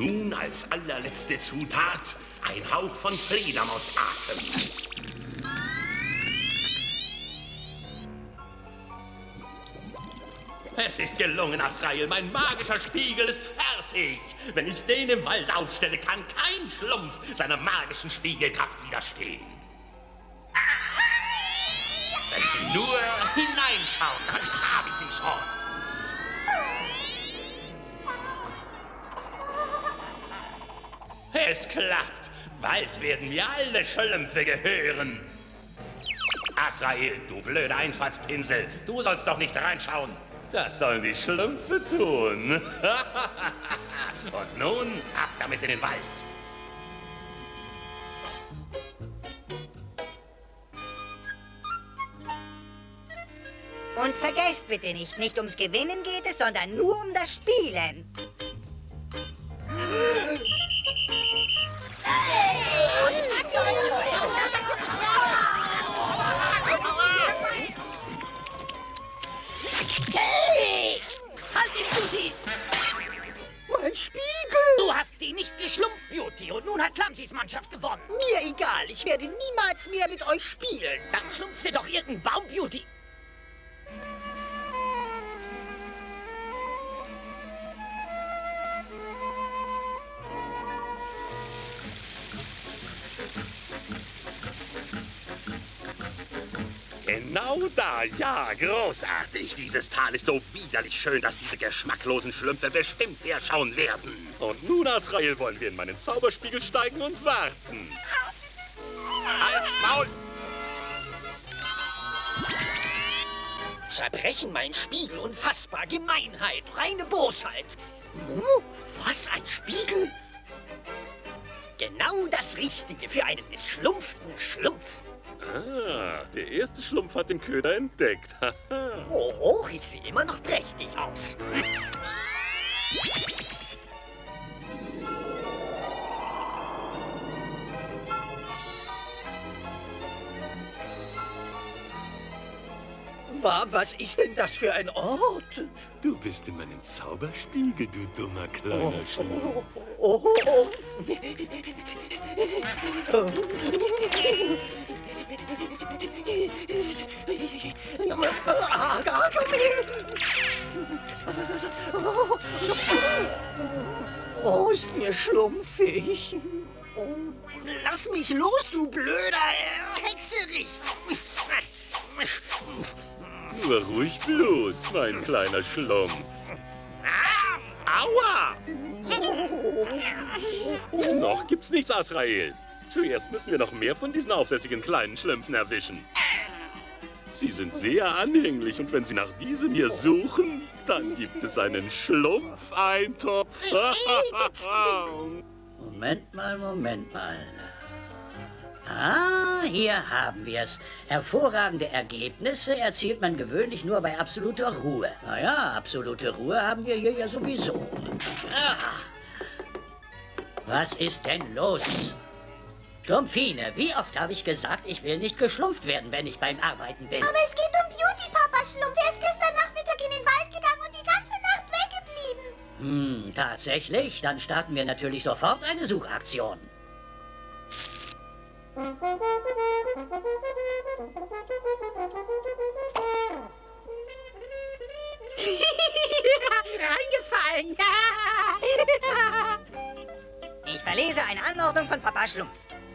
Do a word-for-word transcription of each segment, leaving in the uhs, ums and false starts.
nun als allerletzte Zutat ein Hauch von Fledermausatem. Es ist gelungen, Azrael. Mein magischer Spiegel ist fertig. Wenn ich den im Wald aufstelle, kann kein Schlumpf seiner magischen Spiegelkraft widerstehen. Wenn Sie nur hineinschauen, dann habe ich Sie schon. Es klappt. Bald werden mir alle Schlümpfe gehören. Azrael, du blöder Einfallspinsel, du sollst doch nicht reinschauen. Das sollen die Schlümpfe tun. Und nun ab damit in den Wald. Und vergesst bitte nicht, nicht ums Gewinnen geht es, sondern nur um das Spielen. Hey! Halt den Beauty! Mein Spiegel! Du hast sie nicht geschlumpft, Beauty, und nun hat Clumsys Mannschaft gewonnen. Mir egal, ich werde niemals mehr mit euch spielen. Dann schlumpft dir doch irgendein Baum, Beauty. Genau da, ja, großartig. Dieses Tal ist so widerlich schön, dass diese geschmacklosen Schlümpfe bestimmt herschauen werden. Und nun, Azrael, wollen wir in meinen Zauberspiegel steigen und warten. Als Maul! Zerbrechen mein Spiegel, unfassbar Gemeinheit, reine Bosheit. Hm, was, ein Spiegel? Genau das Richtige für einen misschlumpften Schlumpf. Ah, der erste Schlumpf hat den Köder entdeckt. Oh, ich sehe immer noch prächtig aus. Was ist denn das für ein Ort? Du bist in meinem Zauberspiegel, du dummer kleiner Oh, Schlumpf. Oh, oh, oh. Oh, ist mir schlumpfig. Oh, lass mich los, du blöder Hexerich. Nur ruhig Blut, mein kleiner Schlumpf. Aua! Noch gibt's nichts, Azrael. Zuerst müssen wir noch mehr von diesen aufsässigen kleinen Schlümpfen erwischen. Sie sind sehr anhänglich und wenn Sie nach diesem hier suchen, dann gibt es einen Schlumpfeintopf. Moment mal, Moment mal. Ah, hier haben wir es. Hervorragende Ergebnisse erzielt man gewöhnlich nur bei absoluter Ruhe. Naja, absolute Ruhe haben wir hier ja sowieso. Ah. Was ist denn los? Schlumpfine, wie oft habe ich gesagt, ich will nicht geschlumpft werden, wenn ich beim Arbeiten bin? Aber es geht um Beauty, Papa Schlumpf. Er ist gestern Nachmittag in den Wald gegangen und die ganze Nacht weggeblieben. Hm, tatsächlich? Dann starten wir natürlich sofort eine Suchaktion. Reingefallen. Ich verlese eine Anordnung von Papa Schlumpf.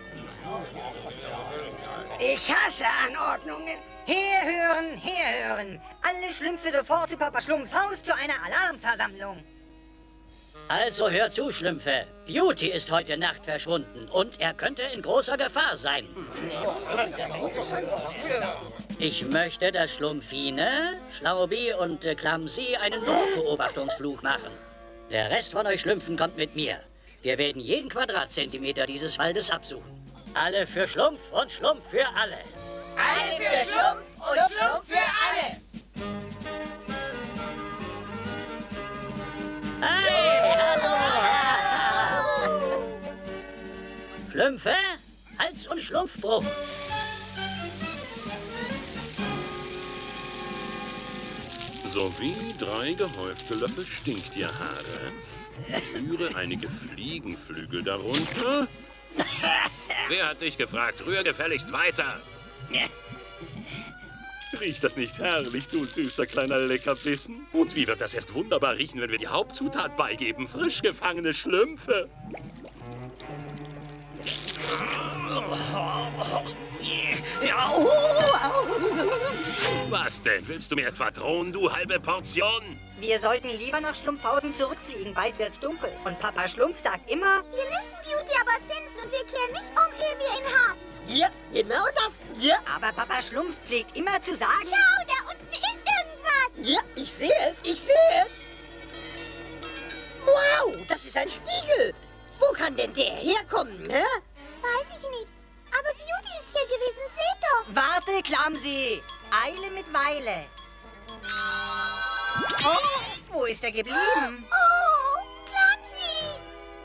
Ich hasse Anordnungen. Herhören, herhören. Alle Schlümpfe sofort zu Papa Schlumpfs Haus zu einer Alarmversammlung. Also hör zu, Schlümpfe. Beauty ist heute Nacht verschwunden und er könnte in großer Gefahr sein. Ich möchte, dass Schlumpfine, Schlaubi und äh, Clumsy einen Notbeobachtungsflug machen. Der Rest von euch Schlümpfen kommt mit mir. Wir werden jeden Quadratzentimeter dieses Waldes absuchen. Alle für Schlumpf und Schlumpf für alle. Alle für Schlumpf und Schlumpf für alle. Hey, hallo! Schlümpfe, Hals- und Schlumpfbruch. Sowie drei gehäufte Löffel Stinktierhaare. Rühre einige Fliegenflügel darunter. Wer hat dich gefragt? Rühr gefälligst weiter. Riecht das nicht herrlich, du süßer kleiner Leckerbissen? Und wie wird das erst wunderbar riechen, wenn wir die Hauptzutat beigeben? Frisch gefangene Schlümpfe. Was denn? Willst du mir etwa drohen, du halbe Portion? Wir sollten lieber nach Schlumpfhausen zurückfliegen, bald wird's dunkel. Und Papa Schlumpf sagt immer, Wir müssen Beauty aber finden und wir kehren nicht um, ehe wir ihn haben. Ja, genau das. Ja, aber Papa Schlumpf pflegt immer zu sagen, Schau, da unten ist irgendwas. ja, ich sehe es, ich sehe es. Wow, das ist ein Spiegel. Wo kann denn der herkommen, hä? Weiß ich nicht. Aber Beauty ist hier gewesen, seht doch. warte, Clumsy, Eile mit Weile. Oh, wo ist er geblieben? Oh, Clumsy.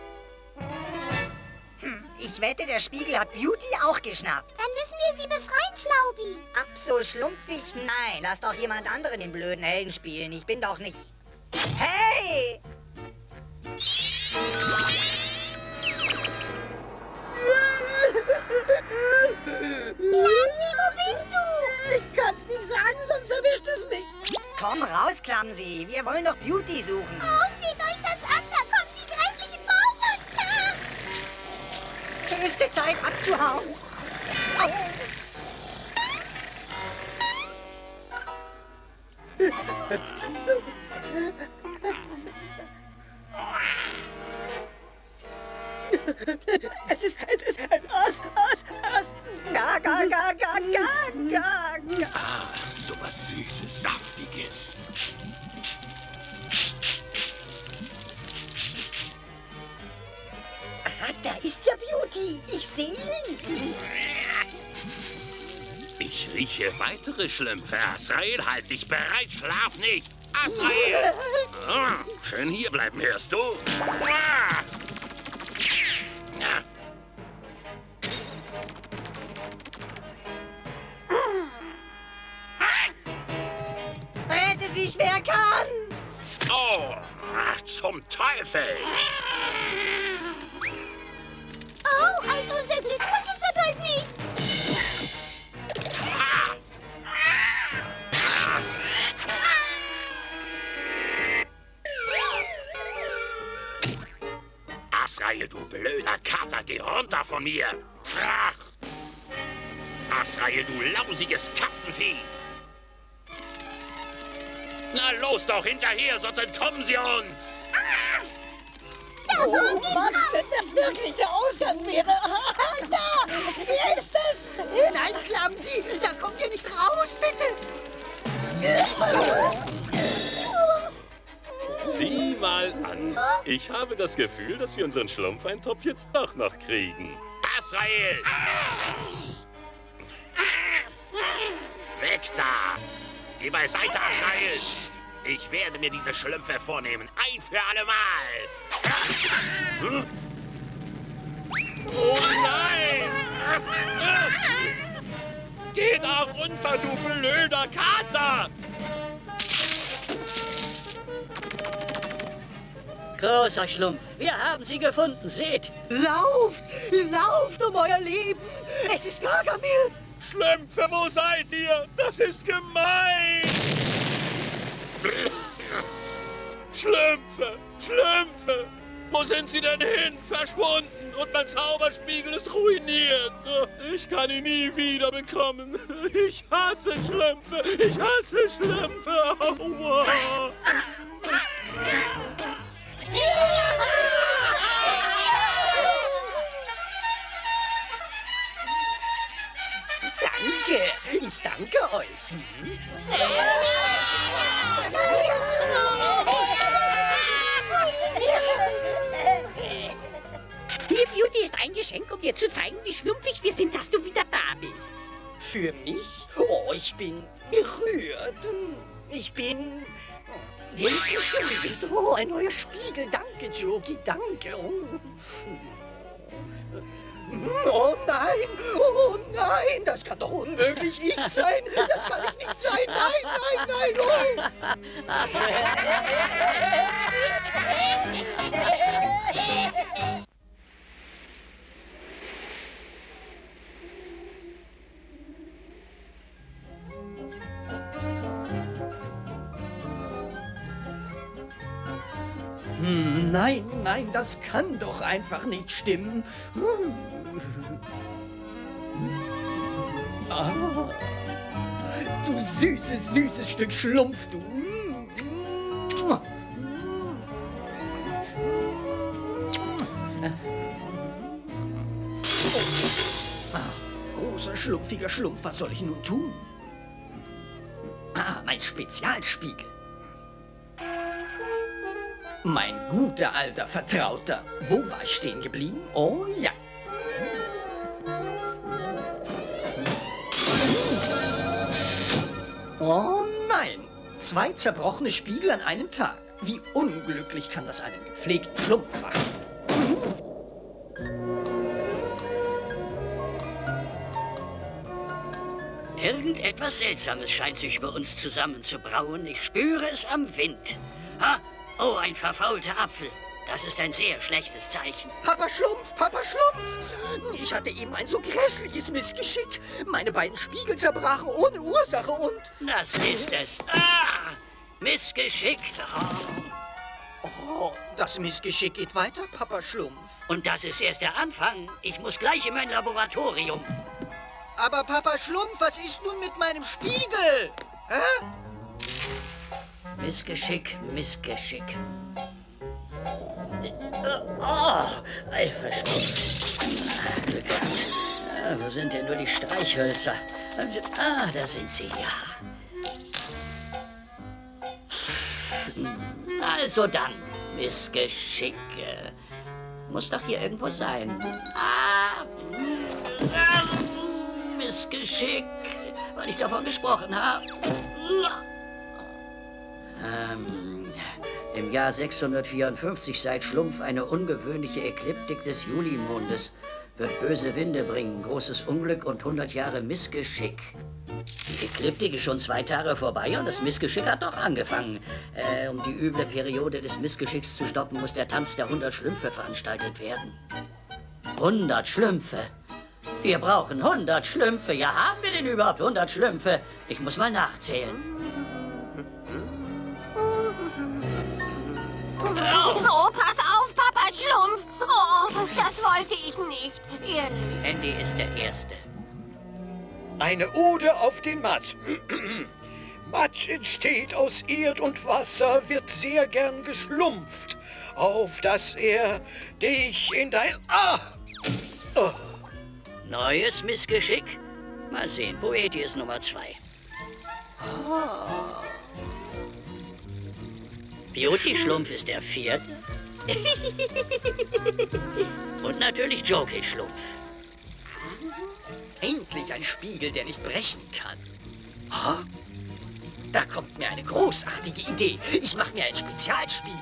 Hm, ich wette, der Spiegel hat Beauty auch geschnappt. Dann müssen wir sie befreien, Schlaubi. Ab so schlumpfig? Nein, lass doch jemand anderen den blöden Helden spielen. Ich bin doch nicht... Hey! Clumsy, wo bist du? Ich kann's nicht sagen, sonst erwischt es mich. Komm raus, Clumsy. Wir wollen doch Beauty suchen. Oh, seht euch das an. Da kommen die grässlichen Baumonster. Höchste Zeit abzuhauen. Au. Es ist, es ist ein Aas, Aas, Aas. Ga, ga, ga, ga, ga, ga, ga. Ah, so was Süßes, Saftiges. Ah, da ist ja Beauty. Ich sehe ihn. Ich rieche weitere Schlümpfe. Azrael, halt dich bereit, schlaf nicht. Azrael! Ah, schön hier bleiben, hörst du? Ah! Ja. Rette sich, wer kann! Oh, ach, zum Teufel! Oh, also unser Glücksfall ist das halt nicht. Azrael, du blöder Kater, geh runter von mir! Ach. Azrael, du lausiges Katzenvieh! Na los doch, hinterher, sonst entkommen sie uns! Oh Mann, wenn das wirklich der Ausgang wäre. Ah, da, wer ist das? Nein, Clumsy, da kommt ihr nicht raus, bitte. Sieh mal an. Ich habe das Gefühl, dass wir unseren Schlumpfeintopf jetzt doch noch kriegen. Azrael! Weg da! Geh beiseite, Azrael! Ich werde mir diese Schlümpfe vornehmen. Ein für alle Mal! Oh nein! Geh da runter, du blöder Kater! Großer Schlumpf, wir haben sie gefunden, seht. Lauft, lauft um euer Leben. Es ist Gargamel. Schlümpfe, wo seid ihr? Das ist gemein! Schlümpfe! Schlümpfe! Wo sind sie denn hin? Verschwunden! Und mein Zauberspiegel ist ruiniert! Ich kann ihn nie wieder bekommen! Ich hasse Schlümpfe! Ich hasse Schlümpfe! Aua! Danke, ich danke euch. Hm? Hier, Beauty, ist ein Geschenk, um dir zu zeigen, wie schlumpfig wir sind, dass du wieder da bist. Für mich? Oh, ich bin gerührt. Ich bin wirklich gerührt. Oh, ein neuer Spiegel. Danke, Jogi, danke. Oh, oh nein, oh Nein, das kann doch unmöglich ich sein. Das kann ich nicht sein. Nein, nein, nein. Oh. Hm, nein, nein, das kann doch einfach nicht stimmen. Ah, du süßes, süßes Stück Schlumpf, du. Ah, großer, schlumpfiger Schlumpf, was soll ich nun tun? Ah, mein Spezialspiegel. Mein guter alter Vertrauter. Wo war ich stehen geblieben? Oh ja. Oh nein. Zwei zerbrochene Spiegel an einem Tag. Wie unglücklich kann das einen gepflegten Schlumpf machen? Irgendetwas Seltsames scheint sich über uns zusammenzubrauen. Ich spüre es am Wind. Ha! Oh, ein verfaulter Apfel. Das ist ein sehr schlechtes Zeichen. Papa Schlumpf, Papa Schlumpf! Ich hatte eben ein so grässliches Missgeschick. Meine beiden Spiegel zerbrachen ohne Ursache und... Das ist es. Ah! Missgeschick. Oh. Oh, das Missgeschick geht weiter, Papa Schlumpf. Und das ist erst der Anfang. Ich muss gleich in mein Laboratorium. Aber Papa Schlumpf, was ist nun mit meinem Spiegel? Hä? Missgeschick, Missgeschick. Oh, Ei verschlumpft. Ah, Glück gehabt. Ah, wo sind denn nur die Streichhölzer? Ah, da sind sie, ja. Also dann, Missgeschick. Muss doch hier irgendwo sein. Ah, ah Missgeschick, weil ich davon gesprochen habe. Ähm, im Jahr sechshundertvierundfünfzig seit Schlumpf eine ungewöhnliche Ekliptik des Julimondes. Wird böse Winde bringen, großes Unglück und hundert Jahre Missgeschick. Die Ekliptik ist schon zwei Tage vorbei und das Missgeschick hat doch angefangen. Äh, um die üble Periode des Missgeschicks zu stoppen, muss der Tanz der hundert Schlümpfe veranstaltet werden. hundert Schlümpfe? Wir brauchen hundert Schlümpfe. Ja, haben wir denn überhaupt hundert Schlümpfe? Ich muss mal nachzählen. Oh, pass auf, Papa Schlumpf. Oh, das wollte ich nicht. Ehrlich. Handy ist der Erste. Eine Ode auf den Matsch. Matsch entsteht aus Erd und Wasser, wird sehr gern geschlumpft, auf dass er dich in dein... Ah! Oh. Neues Missgeschick? Mal sehen, Poetie ist Nummer zwei. Oh. Beauty-Schlumpf ist der vierte. Und natürlich Jockey-Schlumpf. Endlich ein Spiegel, der nicht brechen kann. Oh, da kommt mir eine großartige Idee. Ich mache mir einen Spezialspiegel.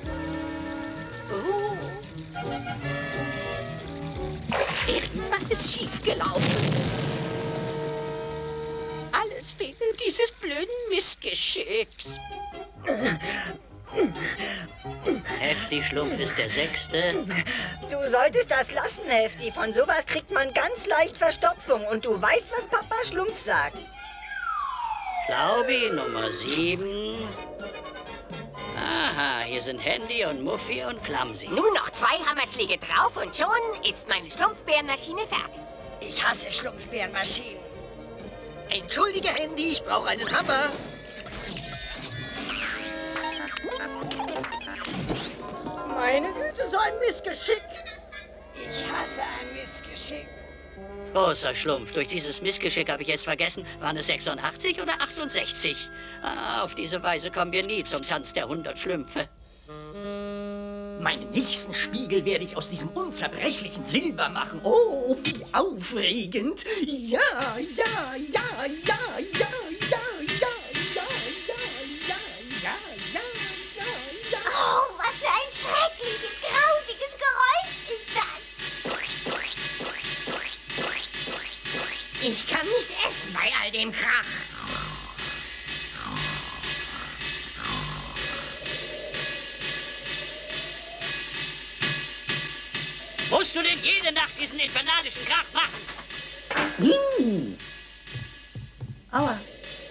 Oh. Irgendwas ist schiefgelaufen. Alles wegen dieses blöden Missgeschicks. Hefti Schlumpf ist der Sechste. Du solltest das lassen, Hefti. Von sowas kriegt man ganz leicht Verstopfung. Und du weißt, was Papa Schlumpf sagt. Schlaubi, Nummer sieben. Aha, hier sind Handy und Muffi und Clumsy. Nur noch zwei Hammerschläge drauf und schon ist meine Schlumpfbärenmaschine fertig. Ich hasse Schlumpfbärenmaschinen. Entschuldige, Handy, ich brauche einen Hammer. Meine Güte, so ein Missgeschick. Ich hasse ein Missgeschick. Großer Schlumpf, durch dieses Missgeschick habe ich jetzt vergessen, waren es sechsundachtzig oder achtundsechzig? Ah, auf diese Weise kommen wir nie zum Tanz der hundert Schlümpfe. Meinen nächsten Spiegel werde ich aus diesem unzerbrechlichen Silber machen. Oh, wie aufregend. Ja, ja, ja, ja, ja, ja, ja, ja, ja, ja, ja, ja, ja. Oh, was für ein schreckliches, grausiges Geräusch ist das? Ich kann nicht essen bei all dem Krach. Musst du denn jede Nacht diesen infernalischen Krach machen? Uh. Aua.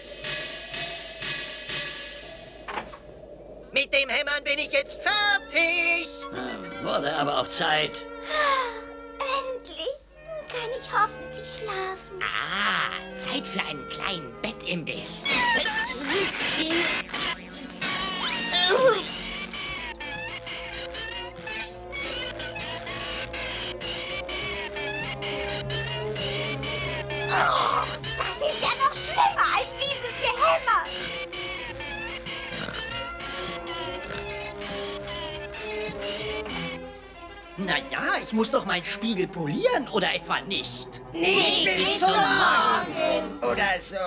Mit dem Hämmern bin ich jetzt fertig. Na, wurde aber auch Zeit. Endlich. Nun kann ich hoffentlich schlafen. Ah, Zeit für einen kleinen Bettimbiss. Oh, das ist ja noch schlimmer als dieses Gehämmer. Na ja, ich muss doch meinen Spiegel polieren, oder etwa nicht? Nicht bis zum Morgen oder so.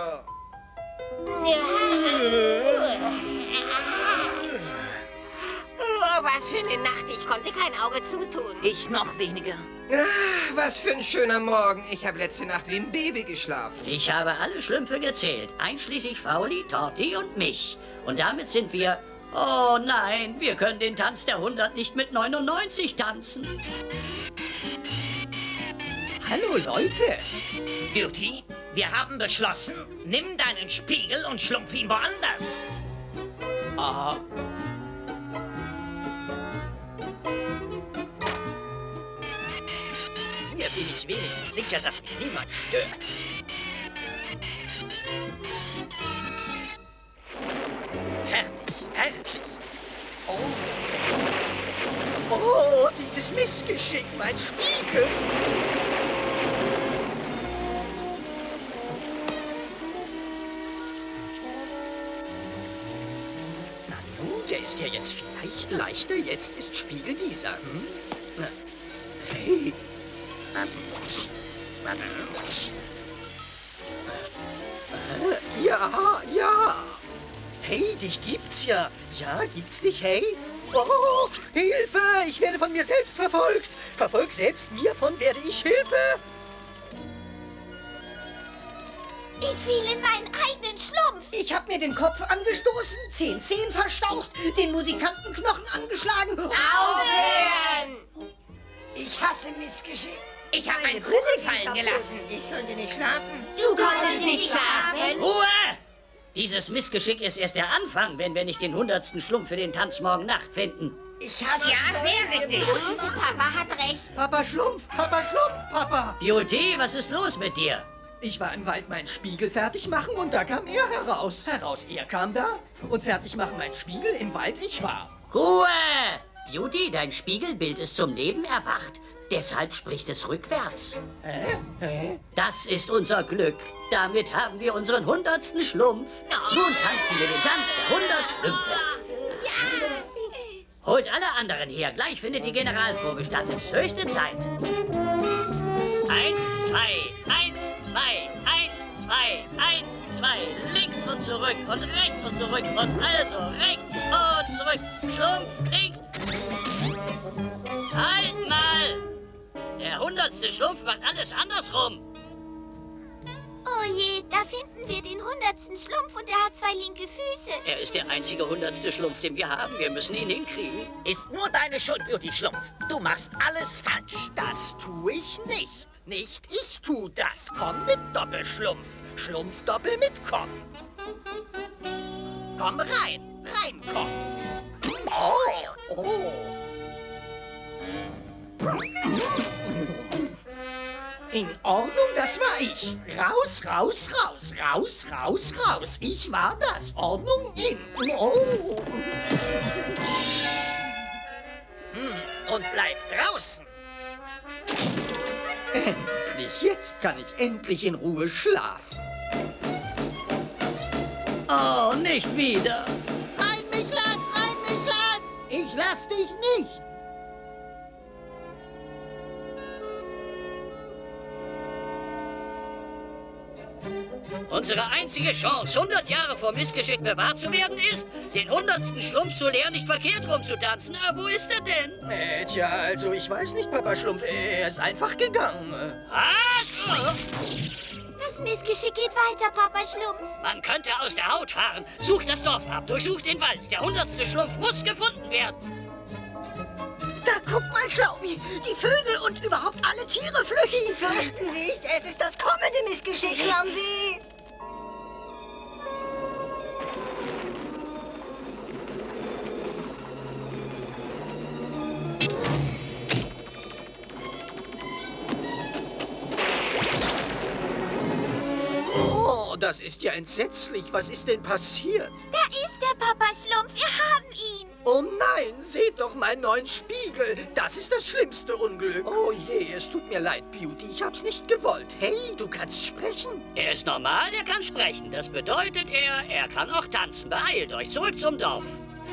Oh, was für eine Nacht. Ich konnte kein Auge zutun. Ich noch weniger. Ah, was für ein schöner Morgen. Ich habe letzte Nacht wie ein Baby geschlafen. Ich habe alle Schlümpfe gezählt, einschließlich Fauli, Torti und mich. Und damit sind wir... Oh nein, wir können den Tanz der hundert nicht mit neunundneunzig tanzen. Hallo, Leute. Beauty, wir haben beschlossen, nimm deinen Spiegel und schlumpf ihn woanders. Ah. Hier bin ich wenigstens sicher, dass mich niemand stört. Fertig, herrlich. Oh. Oh, dieses Missgeschick, mein Spiegel. Na nun, der ist ja jetzt vielleicht leichter. Jetzt ist Spiegel dieser. Hm? Na, hey. Äh, Ja, ja. Hey, dich gibt's ja. Ja, gibt's dich, hey? Oh, Hilfe! Ich werde von mir selbst verfolgt. Verfolg selbst mir, von werde ich Hilfe. Ich fiel in meinen eigenen Schlumpf. Ich hab mir den Kopf angestoßen, zehn Zehen verstaucht, den Musikantenknochen angeschlagen. Aufhören! Ich hasse Missgeschick. Ich habe einen Kuchen fallen gelassen. Ich konnte nicht schlafen. Du konntest nicht schlafen. Ruhe! Dieses Missgeschick ist erst der Anfang, wenn wir nicht den hundertsten Schlumpf für den Tanz morgen Nacht finden. Ich hasse Ja, sehr richtig. Papa hat recht. Papa Schlumpf, Papa Schlumpf, Papa. Beauty, was ist los mit dir? Ich war im Wald meinen Spiegel fertig machen und da kam er heraus. Heraus, er kam da und fertig machen mein Spiegel im Wald ich war. Ruhe! Beauty, dein Spiegelbild ist zum Leben erwacht. Deshalb spricht es rückwärts. Hä? Hä? Das ist unser Glück. Damit haben wir unseren hundertsten Schlumpf. Nun tanzen wir den Tanz der hundert Schlümpfe. Holt alle anderen her. Gleich findet die Generalprobe statt. Es ist höchste Zeit. Eins, zwei, eins, zwei, eins, zwei, eins, zwei. Links und zurück und rechts und zurück und also rechts und zurück. Schlumpf, links. Halt mal! Der hundertste Schlumpf macht alles andersrum. Oh je, da finden wir den hundertsten Schlumpf und er hat zwei linke Füße. Er ist der einzige hundertste Schlumpf, den wir haben. Wir müssen ihn hinkriegen. Ist nur deine Schuld, Beauty Schlumpf. Du machst alles falsch. Das tue ich nicht. Nicht ich tu das. Komm mit Doppelschlumpf. Schlumpf doppel mit komm. Komm rein. Rein komm. Oh. Oh. In Ordnung, das war ich. Raus, raus, raus, raus, raus, raus. Ich war das. Ordnung in. Oh. Hm, und bleib draußen. Endlich, jetzt kann ich endlich in Ruhe schlafen. Oh, nicht wieder. Rein mich lass, rein mich lass. Ich lass dich nicht. Unsere einzige Chance, hundert Jahre vor Missgeschick bewahrt zu werden, ist, den hundertsten Schlumpf zu leer nicht verkehrt rumzutanzen. Ah, wo ist er denn? Äh, tja, also ich weiß nicht, Papa Schlumpf. Er ist einfach gegangen. Was? Missgeschick geht weiter, Papa Schlumpf. Man könnte aus der Haut fahren. Sucht das Dorf ab, durchsucht den Wald. Der hundertste Schlumpf muss gefunden werden. Da guck mal, Schlaubi. Die Vögel und überhaupt alle Tiere flüchten. Die fürchten sich. Es ist das kommende Missgeschick, Clumsy. Oh, das ist ja entsetzlich. Was ist denn passiert? Da ist der Papa Schlumpf. Wir haben ihn. Oh nein, seht doch meinen neuen Spiegel. Das ist das schlimmste Unglück. Oh je, es tut mir leid, Beauty. Ich hab's nicht gewollt. Hey, du kannst sprechen. Er ist normal, er kann sprechen. Das bedeutet, er, er kann auch tanzen. Beeilt euch, zurück zum Dorf.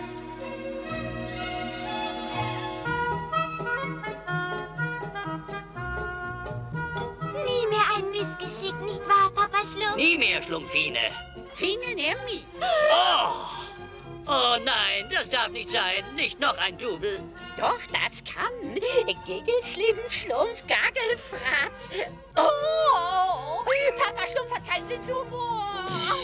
Nie mehr ein Missgeschick, nicht wahr, Papa Schlumpf? Nie mehr, Schlumpfine. Fine Nermi. Oh! Oh nein, das darf nicht sein. Nicht noch ein Double. Doch, das kann. Gigel, Schlimm, Schlumpf, Gagel, Fratz. Oh! Papa Schlumpf hat keinen Sinn für Humor.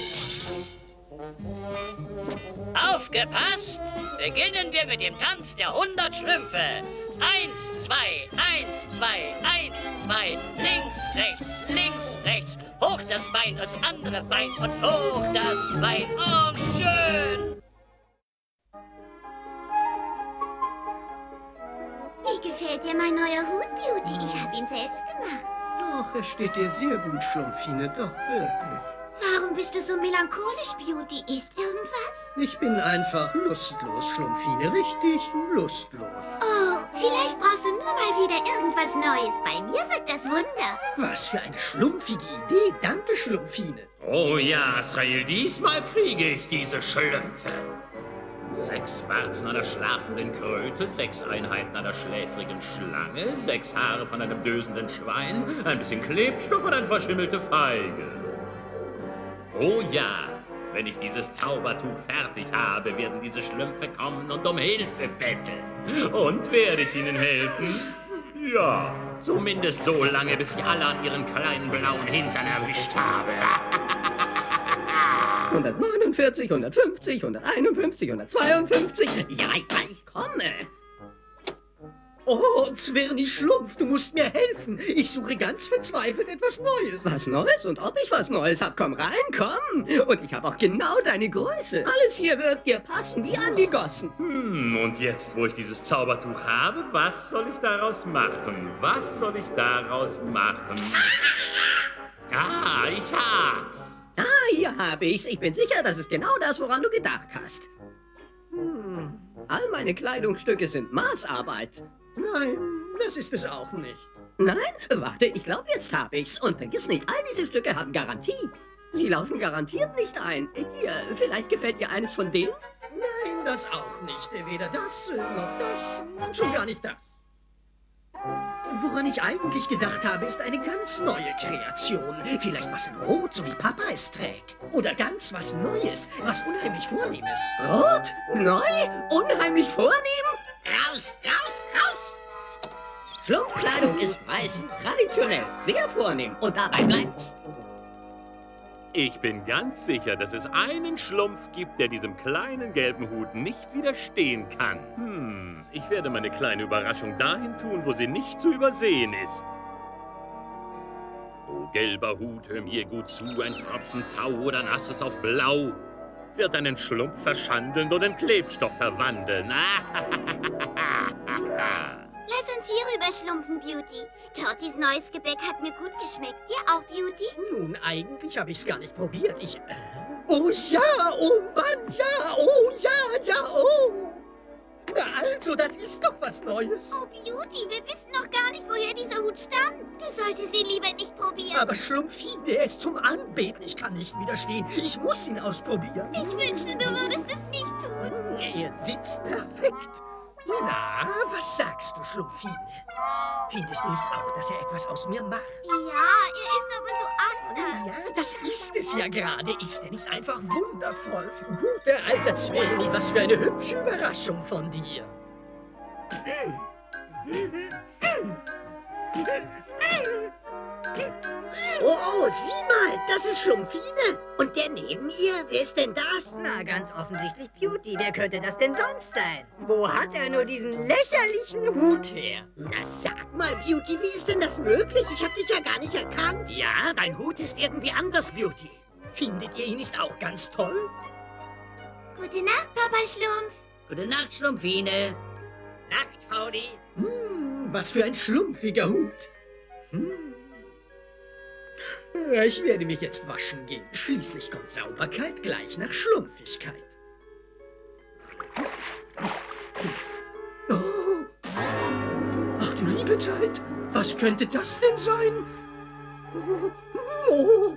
Aufgepasst! Beginnen wir mit dem Tanz der hundert Schlümpfe. Eins, zwei, eins, zwei, eins, zwei. Links, rechts, links, rechts. Hoch das Bein, das andere Bein und hoch das Bein. Oh, schön! Wie gefällt dir mein neuer Hut, Beauty? Ich habe ihn selbst gemacht. Doch, es steht dir sehr gut, Schlumpfine, doch wirklich. Warum bist du so melancholisch, Beauty? Ist irgendwas? Ich bin einfach lustlos, Schlumpfine, richtig lustlos. Oh, vielleicht brauchst du nur mal wieder irgendwas Neues. Bei mir wird das Wunder. Was für eine schlumpfige Idee, danke, Schlumpfine. Oh ja, Israel, diesmal kriege ich diese Schlümpfe. Sechs Warzen einer schlafenden Kröte, sechs Einheiten einer schläfrigen Schlange, sechs Haare von einem dösenden Schwein, ein bisschen Klebstoff und eine verschimmelte Feige. Oh ja, wenn ich dieses Zaubertuch fertig habe, werden diese Schlümpfe kommen und um Hilfe betteln. Und werde ich ihnen helfen? Ja, zumindest so lange, bis ich alle an ihren kleinen blauen Hintern erwischt habe. hundertneunundvierzig, hundertfünfzig, hunderteinundfünfzig, hundertzweiundfünfzig. Ja, ja, ich komme. Oh, Zwirni Schlumpf, du musst mir helfen. Ich suche ganz verzweifelt etwas Neues. Was Neues? Und ob ich was Neues hab? Komm rein, komm. Und ich habe auch genau deine Größe. Alles hier wird dir passen, wie angegossen. Hm, und jetzt, wo ich dieses Zaubertuch habe, was soll ich daraus machen? Was soll ich daraus machen? Ah, ich hab's. Ah, hier habe ich's. Ich bin sicher, das ist genau das, woran du gedacht hast. Hm. All meine Kleidungsstücke sind Maßarbeit. Nein, das ist es auch nicht. Nein? Warte, ich glaube, jetzt habe ich's. Und vergiss nicht, all diese Stücke haben Garantie. Sie laufen garantiert nicht ein. Hier, vielleicht gefällt dir eines von denen? Nein, das auch nicht. Weder das, noch das und schon gar nicht das. Woran ich eigentlich gedacht habe, ist eine ganz neue Kreation. Vielleicht was in Rot, so wie Papa es trägt. Oder ganz was Neues, was unheimlich Vornehmes. Rot? Neu? Unheimlich vornehm? Raus, raus, raus! Schlumpfkleidung ist weiß, traditionell, sehr vornehm und dabei bleibt's. Ich bin ganz sicher, dass es einen Schlumpf gibt, der diesem kleinen gelben Hut nicht widerstehen kann. Hm, ich werde meine kleine Überraschung dahin tun, wo sie nicht zu übersehen ist. O gelber Hut, hör mir gut zu, ein Tropfen Tau oder Nasses auf Blau wird einen Schlumpf verschandeln und in Klebstoff verwandeln. Lass uns hier rüber schlumpfen, Beauty. Tortis neues Gebäck hat mir gut geschmeckt. Dir auch, Beauty? Nun, eigentlich habe ich es gar nicht probiert. Ich... Äh, oh ja, oh Mann, ja, oh ja, ja, oh. Na also, das ist doch was Neues. Oh, Beauty, wir wissen noch gar nicht, woher dieser Hut stammt. Du solltest ihn lieber nicht probieren. Aber Schlumpfine, er ist zum Anbeten. Ich kann nicht widerstehen. Ich muss ihn ausprobieren. Ich wünschte, du würdest es nicht tun. Er sitzt perfekt. Na, was sagst du, Schlumpfine? Findest du nicht auch, dass er etwas aus mir macht? Ja, er ist aber so anders. Ja, das ist es ja gerade. Ist er nicht einfach wundervoll? Guter alter Zwirni, was für eine hübsche Überraschung von dir. Oh, oh, sieh mal, das ist Schlumpfine. Und der neben ihr, wer ist denn das? Na, ganz offensichtlich Beauty. Wer könnte das denn sonst sein? Wo hat er nur diesen lächerlichen Hut her? Na, sag mal, Beauty, wie ist denn das möglich? Ich hab dich ja gar nicht erkannt. Ja, dein Hut ist irgendwie anders, Beauty. Findet ihr ihn nicht auch ganz toll? Gute Nacht, Papa Schlumpf. Gute Nacht, Schlumpfine. Nacht, Faudi. Hm, was für ein schlumpfiger Hut. Hm. Ich werde mich jetzt waschen gehen. Schließlich kommt Sauberkeit gleich nach Schlumpfigkeit. Oh. Ach du liebe Zeit, was könnte das denn sein? Oh. Oh.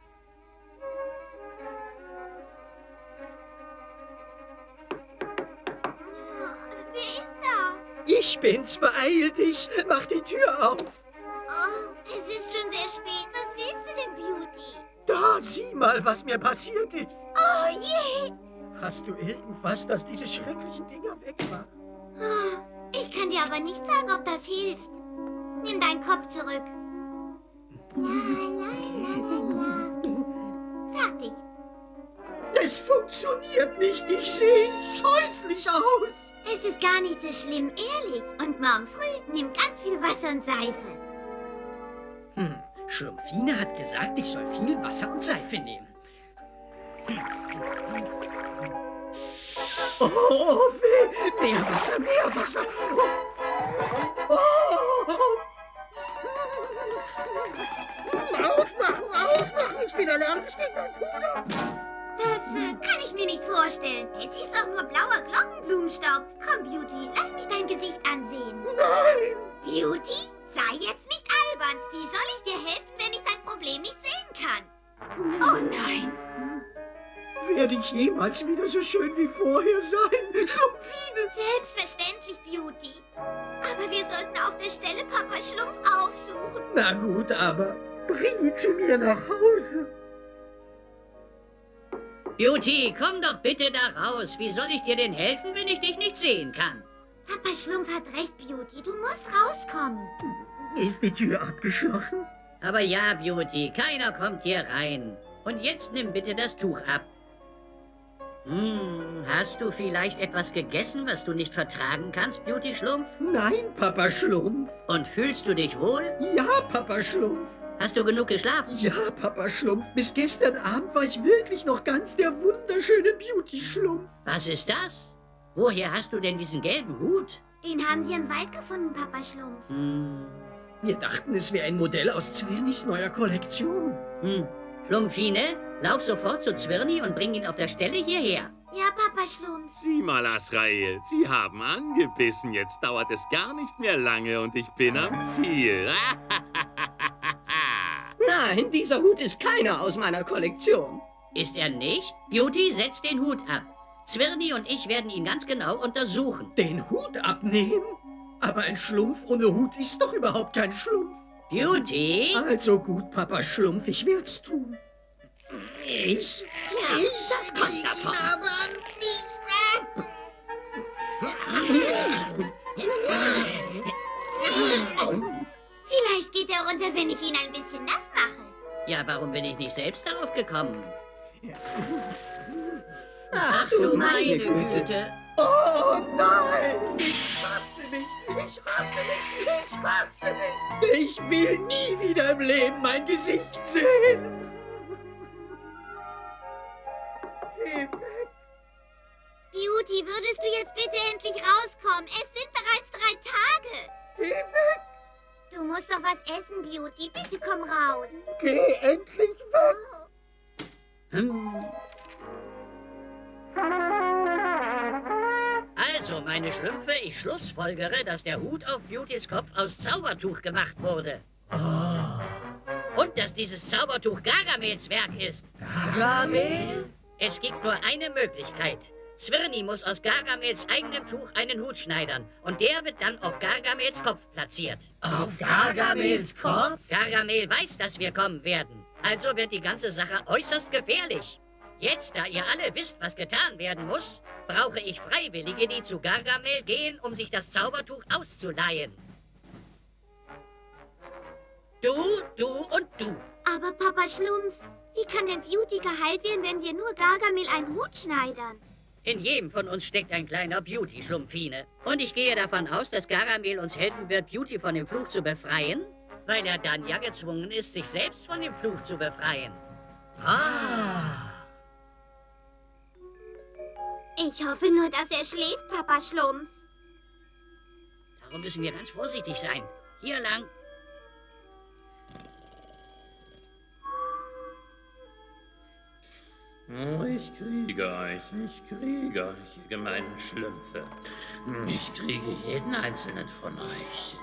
Wer ist da? Ich bin's, beeil dich, mach die Tür auf. Oh, es ist schon sehr spät. Was willst du denn, Beauty? Da, sieh mal, was mir passiert ist. Oh je! Hast du irgendwas, das diese schrecklichen Dinger wegmacht? Oh, ich kann dir aber nicht sagen, ob das hilft. Nimm deinen Kopf zurück. La, la, la, la, la. Fertig. Es funktioniert nicht, ich sehe scheußlich aus. Es ist gar nicht so schlimm, ehrlich. Und morgen früh nimm ganz viel Wasser und Seife. Hm, Schlumpfine hat gesagt, ich soll viel Wasser und Seife nehmen. Oh, oh weh, mehr Wasser, mehr Wasser. Oh, oh. Aufmachen, aufmachen, ich bin allergisch gegen dein Puder. Das äh, kann ich mir nicht vorstellen. Es ist doch nur blauer Glockenblumenstaub. Komm, Beauty, lass mich dein Gesicht ansehen. Nein! Beauty, sei jetzt nicht albern. Wie soll ich dir helfen, wenn ich dein Problem nicht sehen kann? Oh nein! Werde ich jemals wieder so schön wie vorher sein? Schlumpfine! Selbstverständlich, Beauty. Aber wir sollten auf der Stelle Papa Schlumpf aufsuchen. Na gut, aber bring ihn zu mir nach Hause. Beauty, komm doch bitte da raus. Wie soll ich dir denn helfen, wenn ich dich nicht sehen kann? Papa Schlumpf hat recht, Beauty. Du musst rauskommen. Ist die Tür abgeschlossen? Aber ja, Beauty, keiner kommt hier rein. Und jetzt nimm bitte das Tuch ab. Hm, hast du vielleicht etwas gegessen, was du nicht vertragen kannst, Beauty Schlumpf? Nein, Papa Schlumpf. Und fühlst du dich wohl? Ja, Papa Schlumpf. Hast du genug geschlafen? Ja, Papa Schlumpf. Bis gestern Abend war ich wirklich noch ganz der wunderschöne Beauty Schlumpf. Was ist das? Woher hast du denn diesen gelben Hut? Den haben wir im Wald gefunden, Papa Schlumpf. Hm, Wir dachten, es wäre ein Modell aus Zwirnis neuer Kollektion. hm. Schlumpfine, lauf sofort zu Zwirni und bring ihn auf der Stelle hierher. Ja, Papa Schlumpf. Sieh mal, Azrael, Sie haben angebissen. Jetzt dauert es gar nicht mehr lange und ich bin am Ziel. Nein, dieser Hut ist keiner aus meiner Kollektion. Ist er nicht? Beauty, setz den Hut ab. Zwirni und ich werden ihn ganz genau untersuchen. Den Hut abnehmen? Aber ein Schlumpf ohne Hut ist doch überhaupt kein Schlumpf. Beauty? Also gut, Papa Schlumpf, ich will's tun. Ich? Ja, ich das kommt davon. aber nicht ab. Vielleicht geht er runter, wenn ich ihn ein bisschen nass mache. Ja, warum bin ich nicht selbst darauf gekommen? Ach Du meine Güte. Oh nein, ich hasse mich, ich hasse mich, ich hasse mich. Ich will nie wieder im Leben mein Gesicht sehen. Geh weg. Beauty, würdest du jetzt bitte endlich rauskommen? Es sind bereits drei Tage. Geh weg. Du musst doch was essen, Beauty. Bitte komm raus. Geh endlich weg. Oh. Hm. Also, meine Schlümpfe, ich schlussfolgere, dass der Hut auf Beautys Kopf aus Zaubertuch gemacht wurde. Oh. Und dass dieses Zaubertuch Gargamels Werk ist. Gargamel? Es gibt nur eine Möglichkeit. Zwirni muss aus Gargamels eigenem Tuch einen Hut schneidern. Und der wird dann auf Gargamels Kopf platziert. Auf Gargamels Kopf? Gargamel weiß, dass wir kommen werden. Also wird die ganze Sache äußerst gefährlich. Jetzt, da ihr alle wisst, was getan werden muss, brauche ich Freiwillige, die zu Gargamel gehen, um sich das Zaubertuch auszuleihen. Du, du und du. Aber Papa Schlumpf, wie kann denn Beauty geheilt werden, wenn wir nur Gargamel einen Hut schneidern? In jedem von uns steckt ein kleiner Beauty-Schlumpfine. Und ich gehe davon aus, dass Gargamel uns helfen wird, Beauty von dem Fluch zu befreien, weil er dann ja gezwungen ist, sich selbst von dem Fluch zu befreien. Ah. Ich hoffe nur, dass er schläft, Papa Schlumpf. Darum müssen wir ganz vorsichtig sein. Hier lang. Ich kriege euch, ich kriege euch, ihr gemeinen Schlümpfe. Ich kriege jeden einzelnen von euch.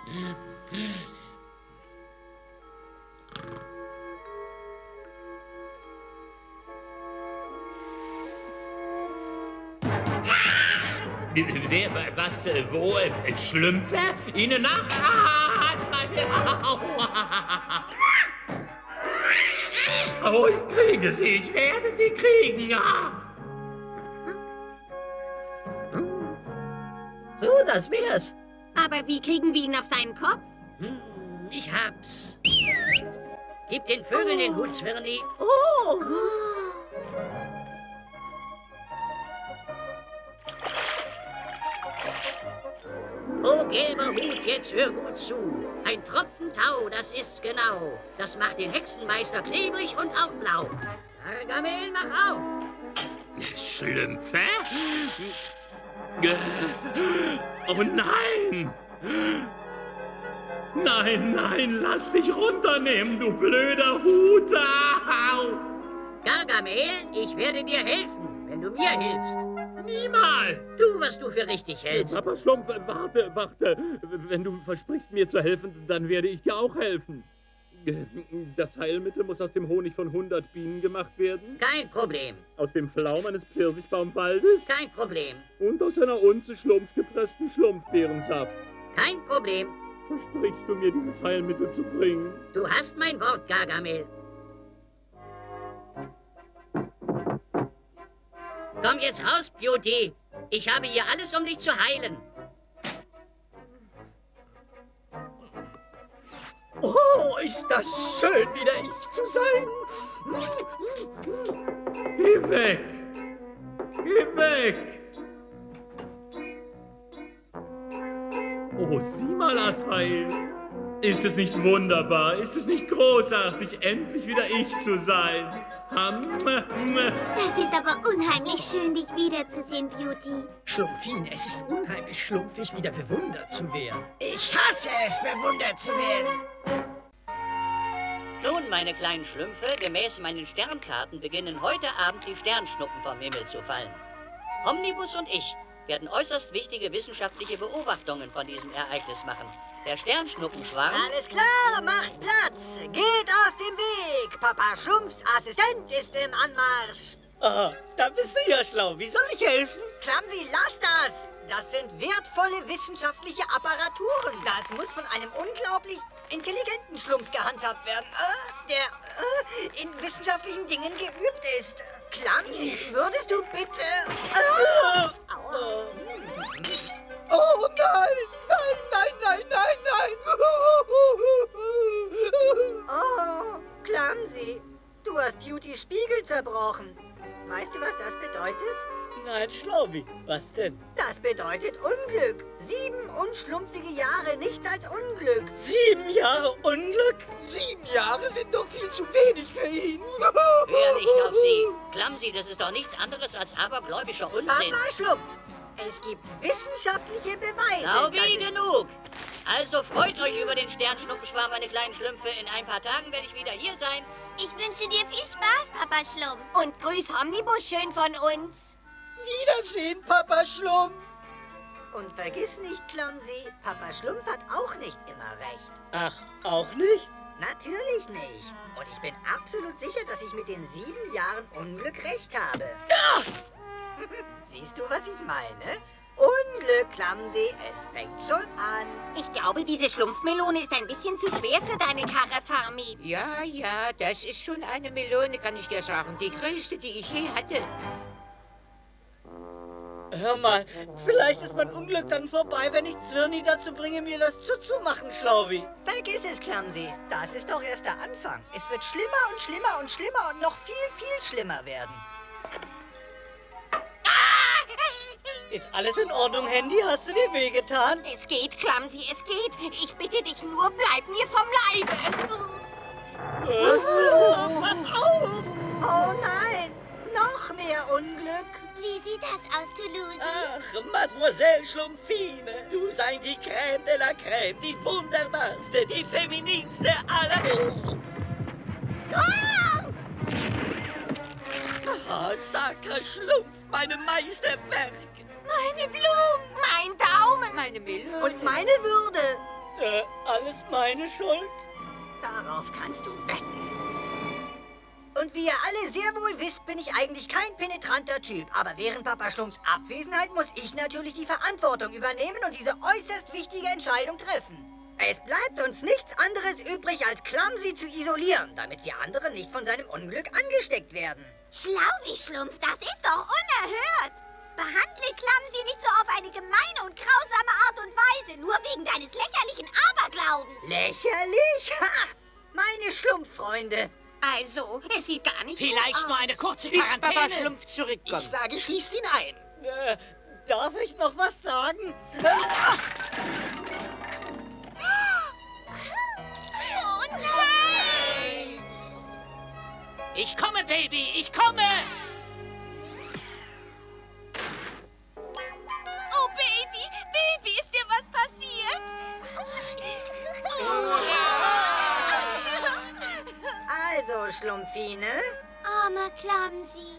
Wer, was, wo, Schlümpfe? Ihnen nach? Oh, ich kriege sie, ich werde sie kriegen, ja. So, das wär's. Aber wie kriegen wir ihn auf seinen Kopf? Hm, ich hab's. Gib den Vögeln den Hut, Zwirni. Oh! Oh, gelber Hut, jetzt hör gut zu. Ein Tropfen Tau, das ist's genau. Das macht den Hexenmeister klebrig und auch blau. Gargamel, mach auf. Schlümpfe? Oh nein! Nein, nein, lass dich runternehmen, du blöder Hut! Au! Gargamel, ich werde dir helfen, wenn du mir hilfst. Niemals! Tu, was du für richtig hältst. Papa Schlumpf, warte, warte. Wenn du versprichst, mir zu helfen, dann werde ich dir auch helfen. Das Heilmittel muss aus dem Honig von hundert Bienen gemacht werden. Kein Problem. Aus dem Pflaum eines Pfirsichbaumwaldes. Kein Problem. Und aus einer Unze Schlumpf gepressten Schlumpfbeerensaft. Kein Problem. Versprichst du mir, dieses Heilmittel zu bringen? Du hast mein Wort, Gargamel. Komm jetzt raus, Beauty. Ich habe hier alles, um dich zu heilen. Oh, ist das schön, wieder ich zu sein. Geh weg! Geh weg! Oh, sieh mal, Asrael. Ist es nicht wunderbar? Ist es nicht großartig, endlich wieder ich zu sein? Das ist aber unheimlich schön, dich wiederzusehen, Beauty. Schlumpfine, es ist unheimlich schlumpfig, wieder bewundert zu werden. Ich hasse es, bewundert zu werden. Nun, meine kleinen Schlümpfe, gemäß meinen Sternkarten beginnen heute Abend die Sternschnuppen vom Himmel zu fallen. Omnibus und ich werden äußerst wichtige wissenschaftliche Beobachtungen von diesem Ereignis machen. Der Sternschnuppenschwarm... Alles klar, macht Platz. Geht aus dem Weg. Papa Schlumpfs Assistent ist im Anmarsch. Oh, da bist du ja schlau. Wie soll ich helfen? Clumsy, lass das. Das sind wertvolle wissenschaftliche Apparaturen. Das muss von einem unglaublich intelligenten Schlumpf gehandhabt werden, äh, der äh, in wissenschaftlichen Dingen geübt ist. Clumsy, würdest du bitte... Äh, aua. Oh nein, nein, nein, nein, nein, nein. Oh, Clumsy, du hast Beautys Spiegel zerbrochen. Weißt du, was das bedeutet? Nein, Schlaubi. Was denn? Das bedeutet Unglück. Sieben unschlumpfige Jahre, nichts als Unglück. Sieben Jahre Unglück? Sieben Jahre sind doch viel zu wenig für ihn. Hör nicht auf sie. Clumsy, das ist doch nichts anderes als abergläubischer Unsinn. Papa Schlumpf, es gibt wissenschaftliche Beweise. Laubi, genug. Also freut euch über den Sternschnuppenschwarm, meine kleinen Schlümpfe. In ein paar Tagen werde ich wieder hier sein. Ich wünsche dir viel Spaß, Papa Schlumpf. Und grüß Omnibus schön von uns. Wiedersehen, Papa Schlumpf. Und vergiss nicht, Clumsy, Papa Schlumpf hat auch nicht immer recht. Ach, auch nicht? Natürlich nicht. Und ich bin absolut sicher, dass ich mit den sieben Jahren Unglück recht habe. Ah! Siehst du, was ich meine? Unglück, Clumsy, es fängt schon an. Ich glaube, diese Schlumpfmelone ist ein bisschen zu schwer für deine Karre, Farmi. Ja, ja, das ist schon eine Melone, kann ich dir sagen. Die größte, die ich je hatte. Hör mal, vielleicht ist mein Unglück dann vorbei, wenn ich Zwirni dazu bringe, mir das zuzumachen, Schlaubi. Vergiss es, Clumsy. Das ist doch erst der Anfang. Es wird schlimmer und schlimmer und schlimmer und noch viel, viel schlimmer werden. Ist alles in Ordnung, Handy? Hast du dir wehgetan? Es geht, Clumsy, es geht. Ich bitte dich nur, bleib mir vom Leibe. Oh, pass auf! Oh nein, noch mehr Unglück. Wie sieht das aus, Toulouse? Ach, Mademoiselle Schlumpfine, du seid die Crème de la Crème, die wunderbarste, die femininste aller... Oh! Oh, sacre Schlumpf, meine Meisterwerke. Meine Blumen, mein Daumen, Meine Melone. Und meine Würde. Äh, alles meine Schuld? Darauf kannst du wetten. Und wie ihr alle sehr wohl wisst, bin ich eigentlich kein penetranter Typ. Aber während Papa Schlumpfs Abwesenheit muss ich natürlich die Verantwortung übernehmen und diese äußerst wichtige Entscheidung treffen. Es bleibt uns nichts anderes übrig, als Clumsy zu isolieren, damit wir andere nicht von seinem Unglück angesteckt werden. Schlaubi, Schlumpf, das ist doch unerhört. Behandle Clumsy nicht so auf eine gemeine und grausame Art und Weise, nur wegen deines lächerlichen Aberglaubens. Lächerlich? Ha! Meine Schlumpffreunde. Also, es sieht gar nicht Vielleicht gut nur aus. eine kurze Bis Quarantäne. Papa Schlumpf zurückkommt. Ich sage, schließt ihn ein. Äh, darf ich noch was sagen? Ah! Oh nein! Ich komme, Baby, ich komme! Oh, Baby, Baby, ist dir was passiert? Also, Schlumpfine, Armer Clumsy.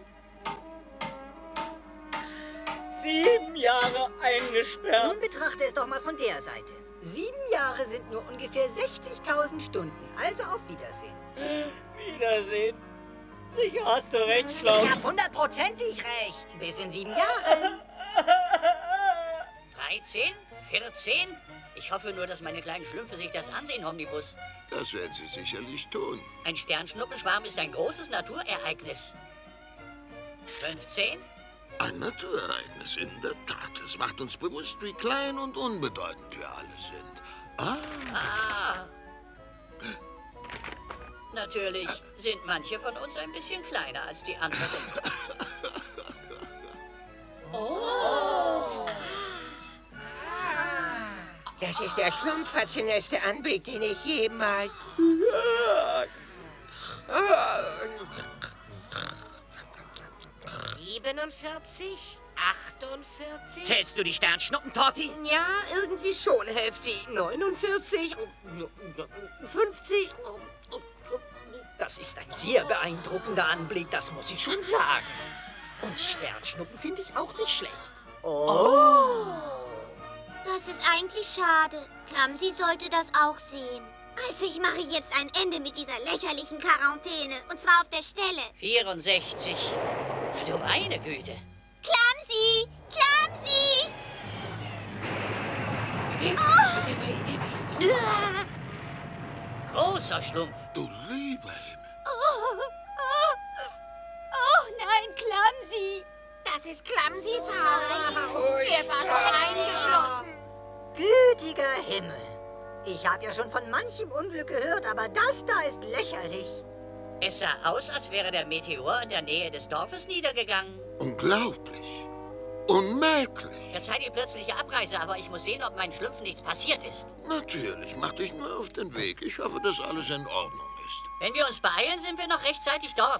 Sieben Jahre eingesperrt. nun betrachte es doch mal von der Seite. Sieben Jahre sind nur ungefähr sechzigtausend Stunden. Also auf Wiedersehen. Wiedersehen. Sicher hast du recht, Ich Schlumpf. hab hundertprozentig recht. Bis in sieben Jahren. dreizehn? vierzehn? Ich hoffe nur, dass meine kleinen Schlümpfe sich das ansehen, Omnibus. Das werden sie sicherlich tun. Ein Sternschnuppenschwarm ist ein großes Naturereignis. fünfzehn? Ein Naturereignis, in der Tat. Es macht uns bewusst, wie klein und unbedeutend wir alle sind. Ah, Ah. Natürlich sind manche von uns ein bisschen kleiner als die anderen. Das ist der schlumpfaszinellste Anblick, den ich jemals... siebenundvierzig, achtundvierzig. Zählst du die Sternschnuppen-Torti? Ja, irgendwie schon, Hefti. neunundvierzig, fünfzig. Das ist ein sehr beeindruckender Anblick, das muss ich schon sagen. Und die Sternschnuppen finde ich auch nicht schlecht. Das ist eigentlich schade. Clumsy sollte das auch sehen. Also ich mache jetzt ein Ende mit dieser lächerlichen Quarantäne. Und zwar auf der Stelle. vierundsechzig. Du meine Güte. Clumsy! Clumsy! Großer Schlumpf. du lieber Himmel. Oh, oh, oh nein, Clumsy! Das ist Clumsys Haus. Er war noch eingeschlossen. Gütiger Himmel. Ich habe ja schon von manchem Unglück gehört, aber das da ist lächerlich. Es sah aus, als wäre der Meteor in der Nähe des Dorfes niedergegangen. Unglaublich. Unmöglich. Verzeiht die plötzliche Abreise, aber ich muss sehen, ob meinen Schlümpfen nichts passiert ist. Natürlich, mach dich nur auf den Weg. Ich hoffe, dass alles in Ordnung ist. Wenn wir uns beeilen, sind wir noch rechtzeitig dort.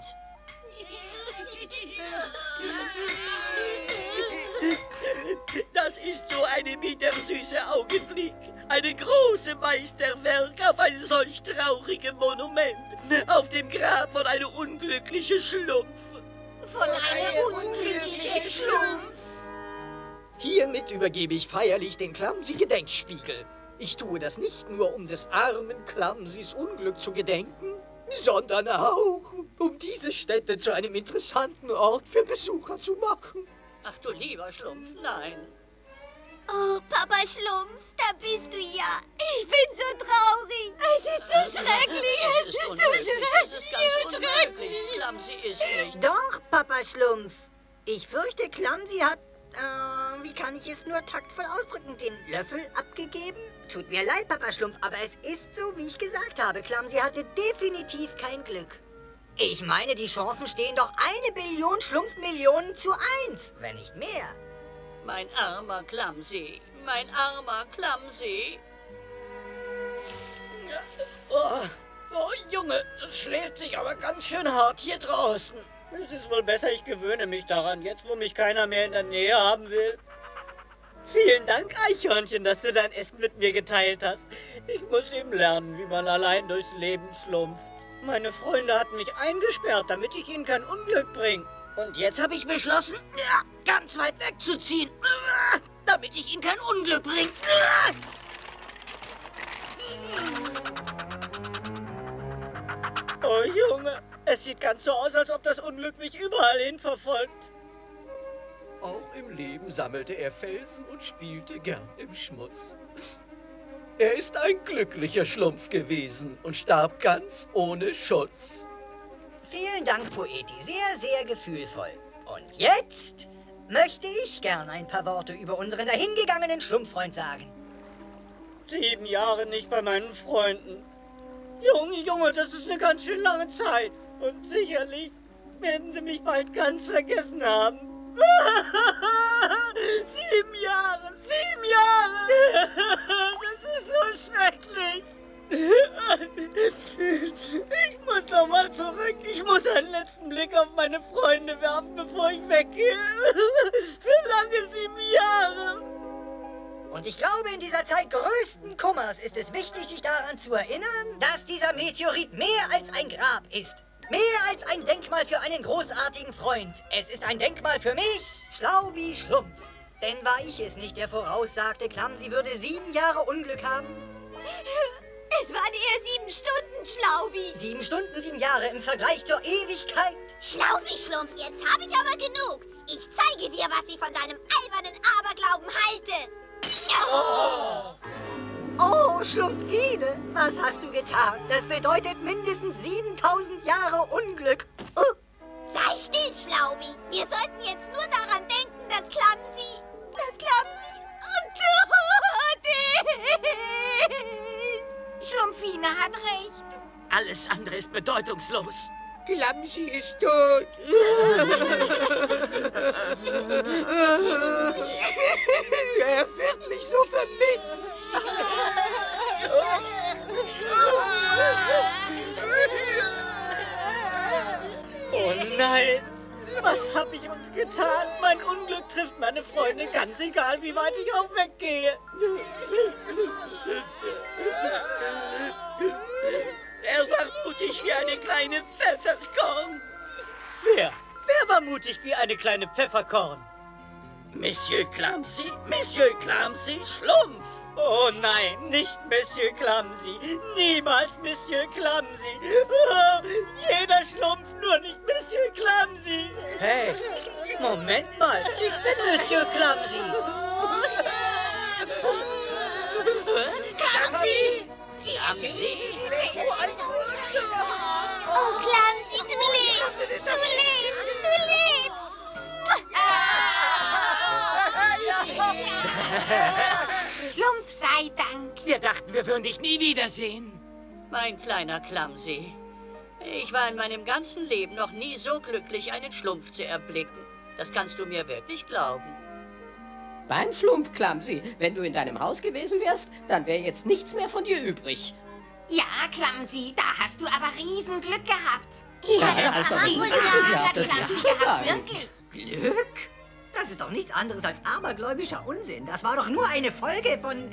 Das ist so eine bittersüße Augenblick. Eine große Meisterwerk auf ein solch trauriges Monument. Auf dem Grab von einem unglücklichen Schlumpf. Von einem unglücklichen Schlumpf. Hiermit übergebe ich feierlich den Clumsy-Gedenkspiegel. Ich tue das nicht nur, um des armen Clumsys Unglück zu gedenken, sondern auch, um diese Stätte zu einem interessanten Ort für Besucher zu machen. Ach du lieber Schlumpf, nein. Oh, Papa Schlumpf, da bist du ja. Ich bin so traurig. Es ist so schrecklich. Es ist unmöglich. Es ist ganz unmöglich. Clumsy ist nicht. Doch, Papa Schlumpf. Ich fürchte, Clumsy hat äh, wie kann ich es nur taktvoll ausdrücken, den Löffel abgegeben? Tut mir leid, Papa Schlumpf, aber es ist so, wie ich gesagt habe. Clumsy hatte definitiv kein Glück. Ich meine, die Chancen stehen doch eine Billion Schlumpfmillionen zu eins, wenn nicht mehr. Mein armer Clumsy, mein armer Clumsy. Oh, oh, Junge, das schläft sich aber ganz schön hart hier draußen. Es ist wohl besser, ich gewöhne mich daran, jetzt wo mich keiner mehr in der Nähe haben will. Vielen Dank, Eichhörnchen, dass du dein Essen mit mir geteilt hast. Ich muss eben lernen, wie man allein durchs Leben schlumpft. Meine Freunde hatten mich eingesperrt, damit ich ihnen kein Unglück bringe. Und jetzt habe ich beschlossen, ja, ganz weit wegzuziehen, damit ich ihnen kein Unglück bringe. Oh Junge, es sieht ganz so aus, als ob das Unglück mich überall hin verfolgt. Auch im Leben sammelte er Felsen und spielte gern im Schmutz. Er ist ein glücklicher Schlumpf gewesen und starb ganz ohne Schutz. Vielen Dank, Poeti. Sehr, sehr gefühlvoll. Und jetzt möchte ich gern ein paar Worte über unseren dahingegangenen Schlumpffreund sagen. Sieben Jahre nicht bei meinen Freunden. Junge, Junge, das ist eine ganz schön lange Zeit. Und sicherlich werden sie mich bald ganz vergessen haben. Sieben Jahre, sieben Jahre! Das ist so schrecklich! Ich muss noch mal zurück. Ich muss einen letzten Blick auf meine Freunde werfen, bevor ich weggehe. Für lange sieben Jahre! Und ich glaube, in dieser Zeit größten Kummers ist es wichtig, sich daran zu erinnern, dass dieser Meteorit mehr als ein Grab ist. Mehr als ein Denkmal für einen großartigen Freund. Es ist ein Denkmal für mich, Schlaubi Schlumpf. Denn war ich es nicht, der voraussagte, Clumsy würde sieben Jahre Unglück haben? Es waren eher sieben Stunden, Schlaubi. Sieben Stunden, sieben Jahre im Vergleich zur Ewigkeit. Schlaubi Schlumpf, jetzt habe ich aber genug. Ich zeige dir, was ich von deinem albernen Aberglauben halte. Oh! Oh, Schlumpfine, was hast du getan? Das bedeutet mindestens siebentausend Jahre Unglück. Uh. Sei still, Schlaubi. Wir sollten jetzt nur daran denken, dass Clumsy, dass Clumsy tot ist. Schlumpfine hat recht. Alles andere ist bedeutungslos. Clumsy ist tot. Er wird mich so vermissen. Oh nein! Was habe ich uns getan? Mein Unglück trifft meine Freunde, ganz egal, wie weit ich auch weggehe. Er war mutig wie eine kleine Pfefferkorn. Wer? Wer war mutig wie eine kleine Pfefferkorn? Monsieur Clumsy, Monsieur Clumsy, Schlumpf. Oh nein, nicht Monsieur Clumsy. Niemals Monsieur Clumsy. Oh, jeder Schlumpf, nur nicht Monsieur Clumsy. Hey, Moment mal. Ich bin Monsieur Clumsy. Clumsy! Clumsy? Oh, Clumsy, du lebst! Du lebst! Du lebst! Schlumpf sei Dank. Wir dachten, wir würden dich nie wiedersehen. Mein kleiner Clumsy. Ich war in meinem ganzen Leben noch nie so glücklich, einen Schlumpf zu erblicken. Das kannst du mir wirklich glauben. Beim Schlumpf, Clumsy, wenn du in deinem Haus gewesen wärst, dann wäre jetzt nichts mehr von dir übrig. Ja, Clumsy, da hast du aber Riesenglück gehabt. Ja, da hast du aber Riesenglück gehabt, das gehabt, muss ich schon sagen. wirklich. Glück? Das ist doch nichts anderes als abergläubischer Unsinn. Das war doch nur eine Folge von...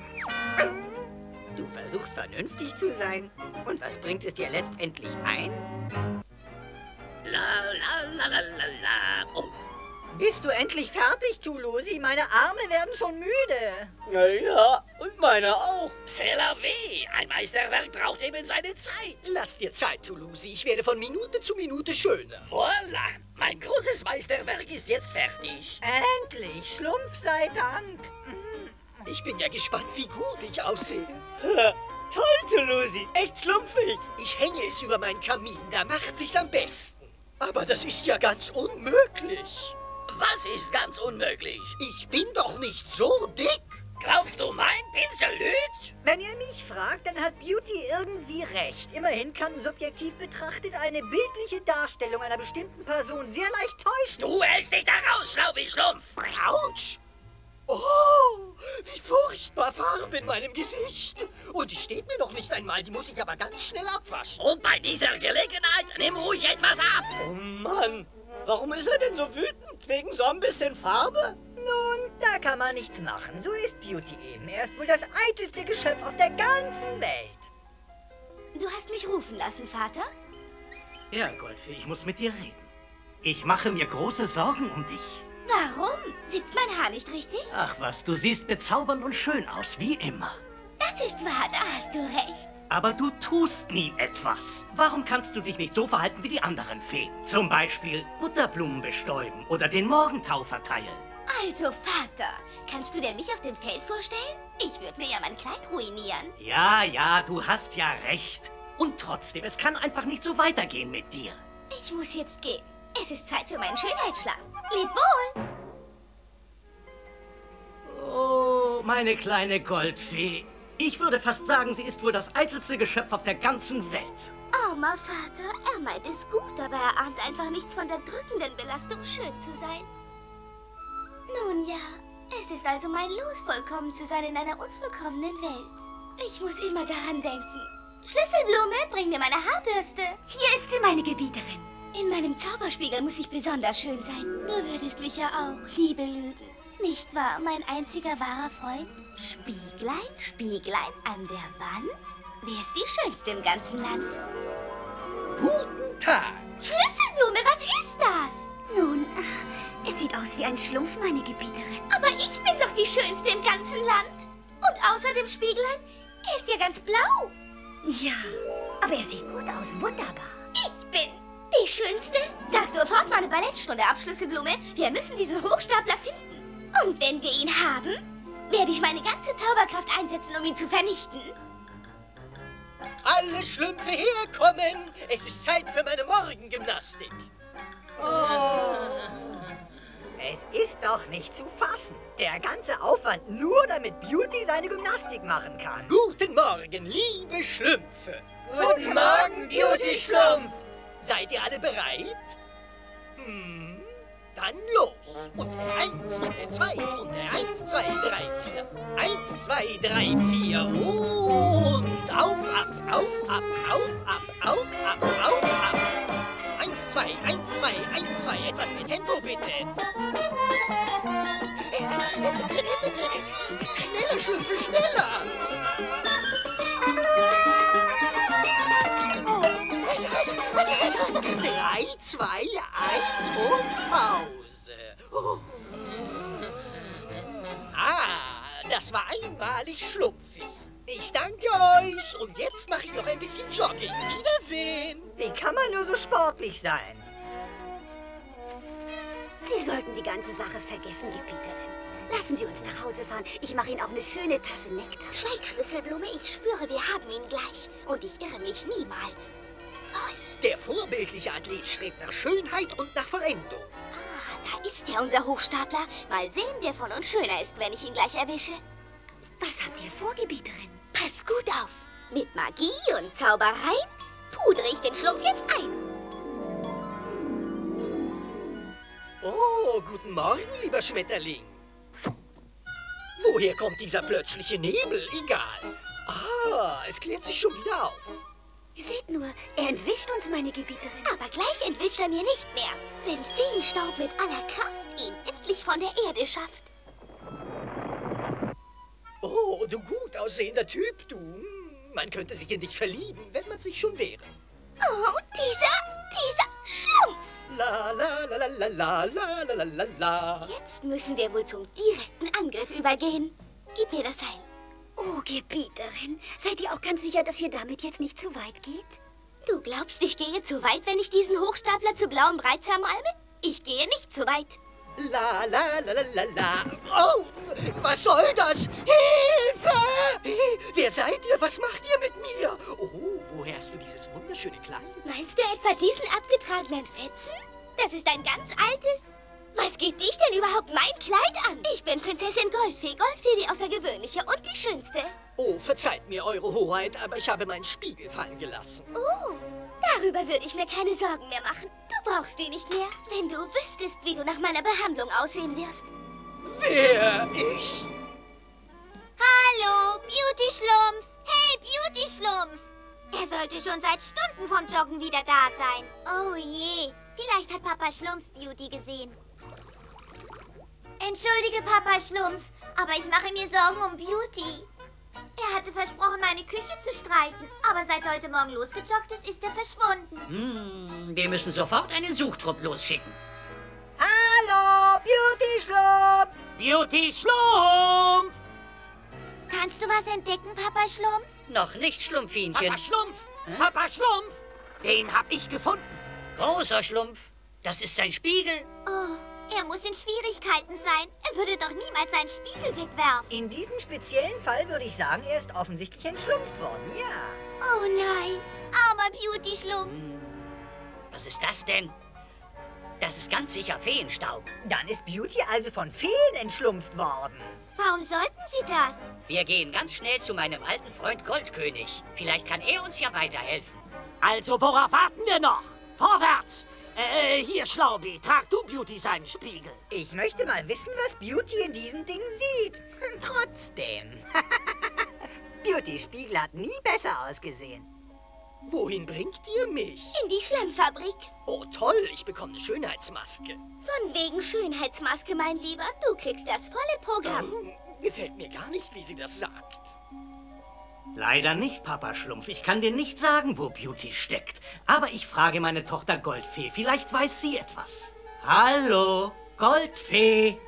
Du versuchst vernünftig zu sein. Und was bringt es dir letztendlich ein? La la la la la la. Oh. Bist du endlich fertig, Tulusi? Meine Arme werden schon müde. Na ja, und meine auch. C'est la vie. Ein Meisterwerk braucht eben seine Zeit. Lass dir Zeit, Tulusi. Ich werde von Minute zu Minute schöner. Voilà. Mein großes Meisterwerk ist jetzt fertig. Endlich. Schlumpf sei Dank. Ich bin ja gespannt, wie gut ich aussehe. Toll, Tulusi. Echt schlumpfig. Ich hänge es über meinen Kamin. Da macht sich's am besten. Aber das ist ja ganz unmöglich. Was ist ganz unmöglich? Ich bin doch nicht so dick. Glaubst du, mein Pinsel lügt? Wenn ihr mich fragt, dann hat Beauty irgendwie recht. Immerhin kann subjektiv betrachtet eine bildliche Darstellung einer bestimmten Person sehr leicht täuschen. Du hältst dich da raus, Schlaubi-Schlumpf. Autsch! Oh, wie furchtbar Farbe in meinem Gesicht. Und die steht mir noch nicht einmal, die muss ich aber ganz schnell abwaschen. Und bei dieser Gelegenheit nimm ruhig etwas ab. Oh Mann, warum ist er denn so wütend? Wegen so ein bisschen Farbe? Nun, da kann man nichts machen. So ist Beauty eben. Er ist wohl das eitelste Geschöpf auf der ganzen Welt. Du hast mich rufen lassen, Vater? Ja, Goldfee, ich muss mit dir reden. Ich mache mir große Sorgen um dich. Warum? Sitzt mein Haar nicht richtig? Ach was, du siehst bezaubernd und schön aus, wie immer. Das ist wahr, da hast du recht. Aber du tust nie etwas. Warum kannst du dich nicht so verhalten wie die anderen Feen? Zum Beispiel Butterblumen bestäuben oder den Morgentau verteilen. Also, Vater, kannst du dir mich auf dem Feld vorstellen? Ich würde mir ja mein Kleid ruinieren. Ja, ja, du hast ja recht. Und trotzdem, es kann einfach nicht so weitergehen mit dir. Ich muss jetzt gehen. Es ist Zeit für meinen Schönheitsschlaf. Leb wohl! Oh, meine kleine Goldfee. Ich würde fast sagen, sie ist wohl das eitelste Geschöpf auf der ganzen Welt. Armer Vater, er meint es gut, aber er ahnt einfach nichts von der drückenden Belastung, schön zu sein. Nun ja, es ist also mein Los, vollkommen zu sein in einer unvollkommenen Welt. Ich muss immer daran denken. Schlüsselblume, bring mir meine Haarbürste. Hier ist sie, meine Gebieterin. In meinem Zauberspiegel muss ich besonders schön sein. Du würdest mich ja auch, liebe Lügen. Nicht wahr, mein einziger wahrer Freund? Spieglein, Spieglein an der Wand? Wer ist die Schönste im ganzen Land? Guten Tag. Schlüsselblume, was ist das? Nun, es sieht aus wie ein Schlumpf, meine Gebieterin. Aber ich bin doch die Schönste im ganzen Land. Und außer dem Spieglein, er ist ja ganz blau. Ja, aber er sieht gut aus, wunderbar. Ich bin die Schönste? Sag sofort mal eine Ballettstunde ab, Schlüsselblume. Wir müssen diesen Hochstapler finden. Und wenn wir ihn haben, werde ich meine ganze Zauberkraft einsetzen, um ihn zu vernichten. Alle Schlümpfe herkommen! Es ist Zeit für meine Morgengymnastik. Oh. Es ist doch nicht zu fassen. Der ganze Aufwand nur, damit Beauty seine Gymnastik machen kann. Guten Morgen, liebe Schlümpfe. Guten Morgen, Beauty-Schlumpf. Seid ihr alle bereit? Hm, dann los. Und der Eins und der Zwei und der Eins, zwei, drei, vier. Eins, zwei, drei, vier. Und auf, ab, auf, ab, auf, ab, auf, ab, auf, ab. Eins, zwei, eins, zwei, eins, zwei. Etwas mehr Tempo, bitte. Schneller, Schlümpfe, schneller. Drei, zwei, eins und Pause. Oh. Ah, das war einmalig schlumpfig. Ich danke euch und jetzt mache ich noch ein bisschen Jogging. Wiedersehen. Wie kann man nur so sportlich sein? Sie sollten die ganze Sache vergessen, Gebieterin. Lassen Sie uns nach Hause fahren. Ich mache Ihnen auch eine schöne Tasse Nektar. Schweig, Schlüsselblume, ich spüre, wir haben ihn gleich. Und ich irre mich niemals. Der vorbildliche Athlet strebt nach Schönheit und nach Vollendung. Ah, da ist er, unser Hochstapler. Mal sehen, wer von uns schöner ist, wenn ich ihn gleich erwische. Was habt ihr vor, Gebieterin? Pass gut auf. Mit Magie und Zaubereien pudere ich den Schlumpf jetzt ein. Oh, guten Morgen, lieber Schmetterling. Woher kommt dieser plötzliche Nebel? Egal. Ah, es klärt sich schon wieder auf. Seht nur, er entwischt uns, meine Gebieterin. Aber gleich entwischt er mir nicht mehr, wenn Feenstaub mit aller Kraft ihn endlich von der Erde schafft. Oh, du gut aussehender Typ, du. Man könnte sich in dich verlieben, wenn man sich schon wäre. Oh, dieser, dieser Schlumpf. La la la la la la la la la la. Jetzt müssen wir wohl zum direkten Angriff übergehen. Gib mir das Seil. Oh, Gebieterin, seid ihr auch ganz sicher, dass ihr damit jetzt nicht zu weit geht? Du glaubst, ich gehe zu weit, wenn ich diesen Hochstapler zu blauem Brei zermalme? Ich gehe nicht zu weit. La la la la la la. Oh, was soll das? Hilfe! Wer seid ihr? Was macht ihr mit mir? Oh, woher hast du dieses wunderschöne Kleid? Meinst du etwa diesen abgetragenen Fetzen? Das ist ein ganz altes. Was geht dich denn überhaupt mein Kleid an? Ich bin Prinzessin Goldfee, Goldfee die Außergewöhnliche und die Schönste. Oh, verzeiht mir, Eure Hoheit, aber ich habe meinen Spiegel fallen gelassen. Oh, darüber würde ich mir keine Sorgen mehr machen. Du brauchst die nicht mehr, wenn du wüsstest, wie du nach meiner Behandlung aussehen wirst. Wer? Ich? Hallo, Beauty-Schlumpf. Hey, Beauty-Schlumpf. Er sollte schon seit Stunden vom Joggen wieder da sein. Oh je, vielleicht hat Papa Schlumpf Beauty gesehen. Entschuldige, Papa Schlumpf, aber ich mache mir Sorgen um Beauty. Er hatte versprochen, meine Küche zu streichen, aber seit heute Morgen losgejoggt ist, ist er verschwunden. Hm, wir müssen sofort einen Suchtrupp losschicken. Hallo, Beauty-Schlumpf! Beauty-Schlumpf! Kannst du was entdecken, Papa Schlumpf? Noch nicht, Schlumpfinchen. Papa Schlumpf! Hm? Papa Schlumpf! Den hab ich gefunden. Großer Schlumpf, das ist sein Spiegel. Oh. Er muss in Schwierigkeiten sein. Er würde doch niemals seinen Spiegel wegwerfen. In diesem speziellen Fall würde ich sagen, er ist offensichtlich entschlumpft worden, ja. Oh nein, armer Beauty-Schlumpf. Hm. Was ist das denn? Das ist ganz sicher Feenstaub. Dann ist Beauty also von Feen entschlumpft worden. Warum sollten sie das? Wir gehen ganz schnell zu meinem alten Freund Goldkönig. Vielleicht kann er uns ja weiterhelfen. Also, worauf warten wir noch? Vorwärts! Äh, hier, Schlaubi, trag du Beauty seinen Spiegel. Ich möchte mal wissen, was Beauty in diesem Ding sieht. Trotzdem. Beautys Spiegel hat nie besser ausgesehen. Wohin bringt ihr mich? In die Schlammfabrik. Oh, toll, ich bekomme eine Schönheitsmaske. Von wegen Schönheitsmaske, mein Lieber. Du kriegst das volle Programm. Oh, gefällt mir gar nicht, wie sie das sagt. Leider nicht, Papa Schlumpf. Ich kann dir nicht sagen, wo Beauty steckt. Aber ich frage meine Tochter Goldfee. Vielleicht weiß sie etwas. Hallo, Goldfee.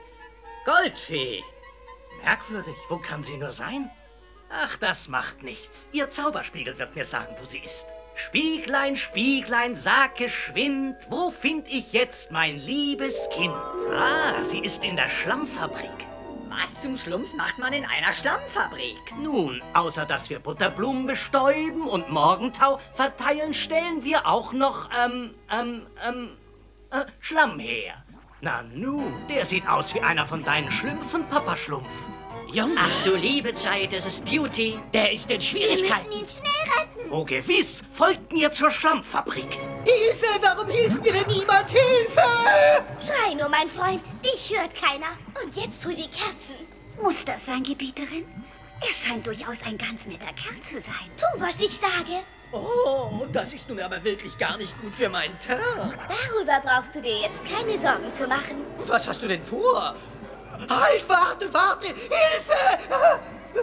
Goldfee. Merkwürdig. Wo kann sie nur sein? Ach, das macht nichts. Ihr Zauberspiegel wird mir sagen, wo sie ist. Spieglein, Spieglein, sag geschwind, wo find ich jetzt mein liebes Kind? Ah, sie ist in der Schlammfabrik. Was zum Schlumpf macht man in einer Schlammfabrik? Nun, außer dass wir Butterblumen bestäuben und Morgentau verteilen, stellen wir auch noch, ähm, ähm, ähm, äh, Schlamm her. Na nun, der sieht aus wie einer von deinen Schlümpfen, Papa Schlumpf. Junge. Ach du liebe Zeit, es ist Beauty. Der ist in Schwierigkeiten. Wir müssen ihn schnell retten. Oh gewiss, folgt mir zur Schlammfabrik. Hilfe, warum hilft mir denn niemand? Hilfe! Schrei nur, mein Freund, dich hört keiner. Und jetzt hol die Kerzen. Muss das sein, Gebieterin? Er scheint durchaus ein ganz netter Kerl zu sein. Tu, was ich sage. Oh, das ist nun aber wirklich gar nicht gut für meinen Teint. Darüber brauchst du dir jetzt keine Sorgen zu machen. Was hast du denn vor? Halt, warte, warte! Hilfe!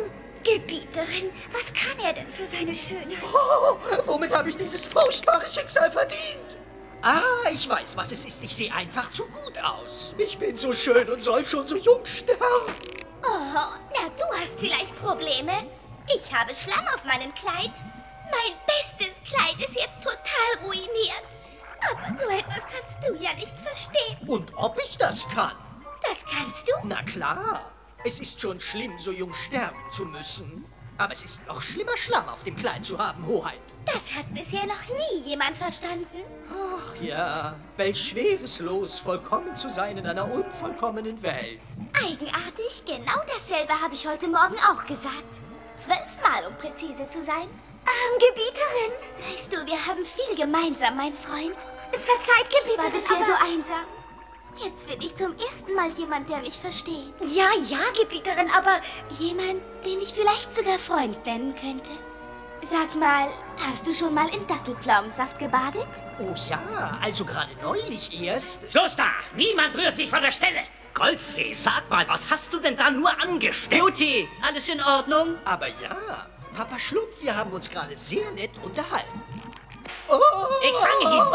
Gebieterin, was kann er denn für seine Schönheit? Oh, womit habe ich dieses furchtbare Schicksal verdient? Ah, ich weiß, was es ist. Ich sehe einfach zu gut aus. Ich bin so schön und soll schon so jung sterben. Oh, na, du hast vielleicht Probleme. Ich habe Schlamm auf meinem Kleid. Mein bestes Kleid ist jetzt total ruiniert. Aber so etwas kannst du ja nicht verstehen. Und ob ich das kann? Das kannst du? Na klar. Es ist schon schlimm, so jung sterben zu müssen. Aber es ist noch schlimmer, Schlamm auf dem Kleid zu haben, Hoheit. Das hat bisher noch nie jemand verstanden. Ach ja, welch schweres Los, vollkommen zu sein in einer unvollkommenen Welt. Eigenartig, genau dasselbe habe ich heute Morgen auch gesagt. Zwölfmal, um präzise zu sein. Ähm, Gebieterin. Weißt du, wir haben viel gemeinsam, mein Freund. Verzeiht, Gebieterin, Ich war bisher aber... so einsam. Jetzt bin ich zum ersten Mal jemand, der mich versteht. Ja, ja, Gebieterin, aber... Jemand, den ich vielleicht sogar Freund nennen könnte. Sag mal, hast du schon mal in Dattelpflaumensaft gebadet? Oh ja, also gerade neulich erst. Schluss da! Niemand rührt sich von der Stelle! Goldfee, sag mal, was hast du denn da nur angestellt? Beauty, alles in Ordnung? Aber ja, Papa Schlumpf, wir haben uns gerade sehr nett unterhalten. Oh, ich fange ihn!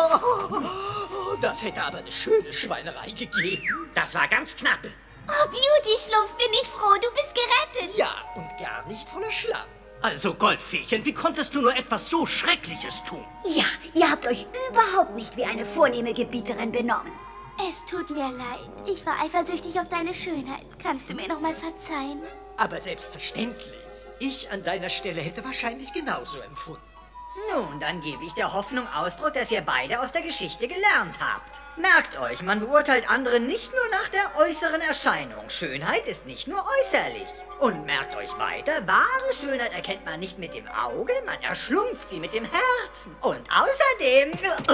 Oh, das hätte aber eine schöne Schweinerei gegeben. Das war ganz knapp. Oh, Beauty-Schlumpf, bin ich froh, du bist gerettet. Ja, und gar nicht voller Schlamm. Also, Goldfeechen, wie konntest du nur etwas so Schreckliches tun? Ja, ihr habt euch überhaupt nicht wie eine vornehme Gebieterin benommen. Es tut mir leid. Ich war eifersüchtig auf deine Schönheit. Kannst du mir noch mal verzeihen? Aber selbstverständlich. Ich an deiner Stelle hätte wahrscheinlich genauso empfunden. Nun, dann gebe ich der Hoffnung Ausdruck, dass ihr beide aus der Geschichte gelernt habt. Merkt euch, man beurteilt andere nicht nur nach der äußeren Erscheinung. Schönheit ist nicht nur äußerlich. Und merkt euch weiter, wahre Schönheit erkennt man nicht mit dem Auge, man erschlumpft sie mit dem Herzen. Und außerdem...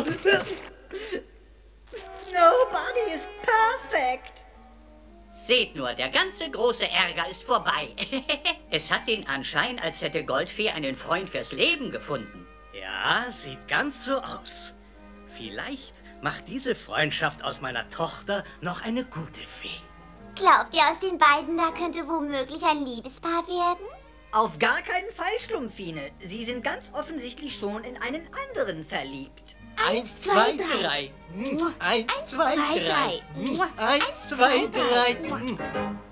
Nobody is perfect. Seht nur, der ganze große Ärger ist vorbei. Es hat den Anschein, als hätte Goldfee einen Freund fürs Leben gefunden. Ja, sieht ganz so aus. Vielleicht macht diese Freundschaft aus meiner Tochter noch eine gute Fee. Glaubt ihr, aus den beiden da könnte womöglich ein Liebespaar werden? Auf gar keinen Fall, Schlumpfine. Sie sind ganz offensichtlich schon in einen anderen verliebt. Eins, zwei, drei. Eins, zwei, drei. Eins, zwei, drei.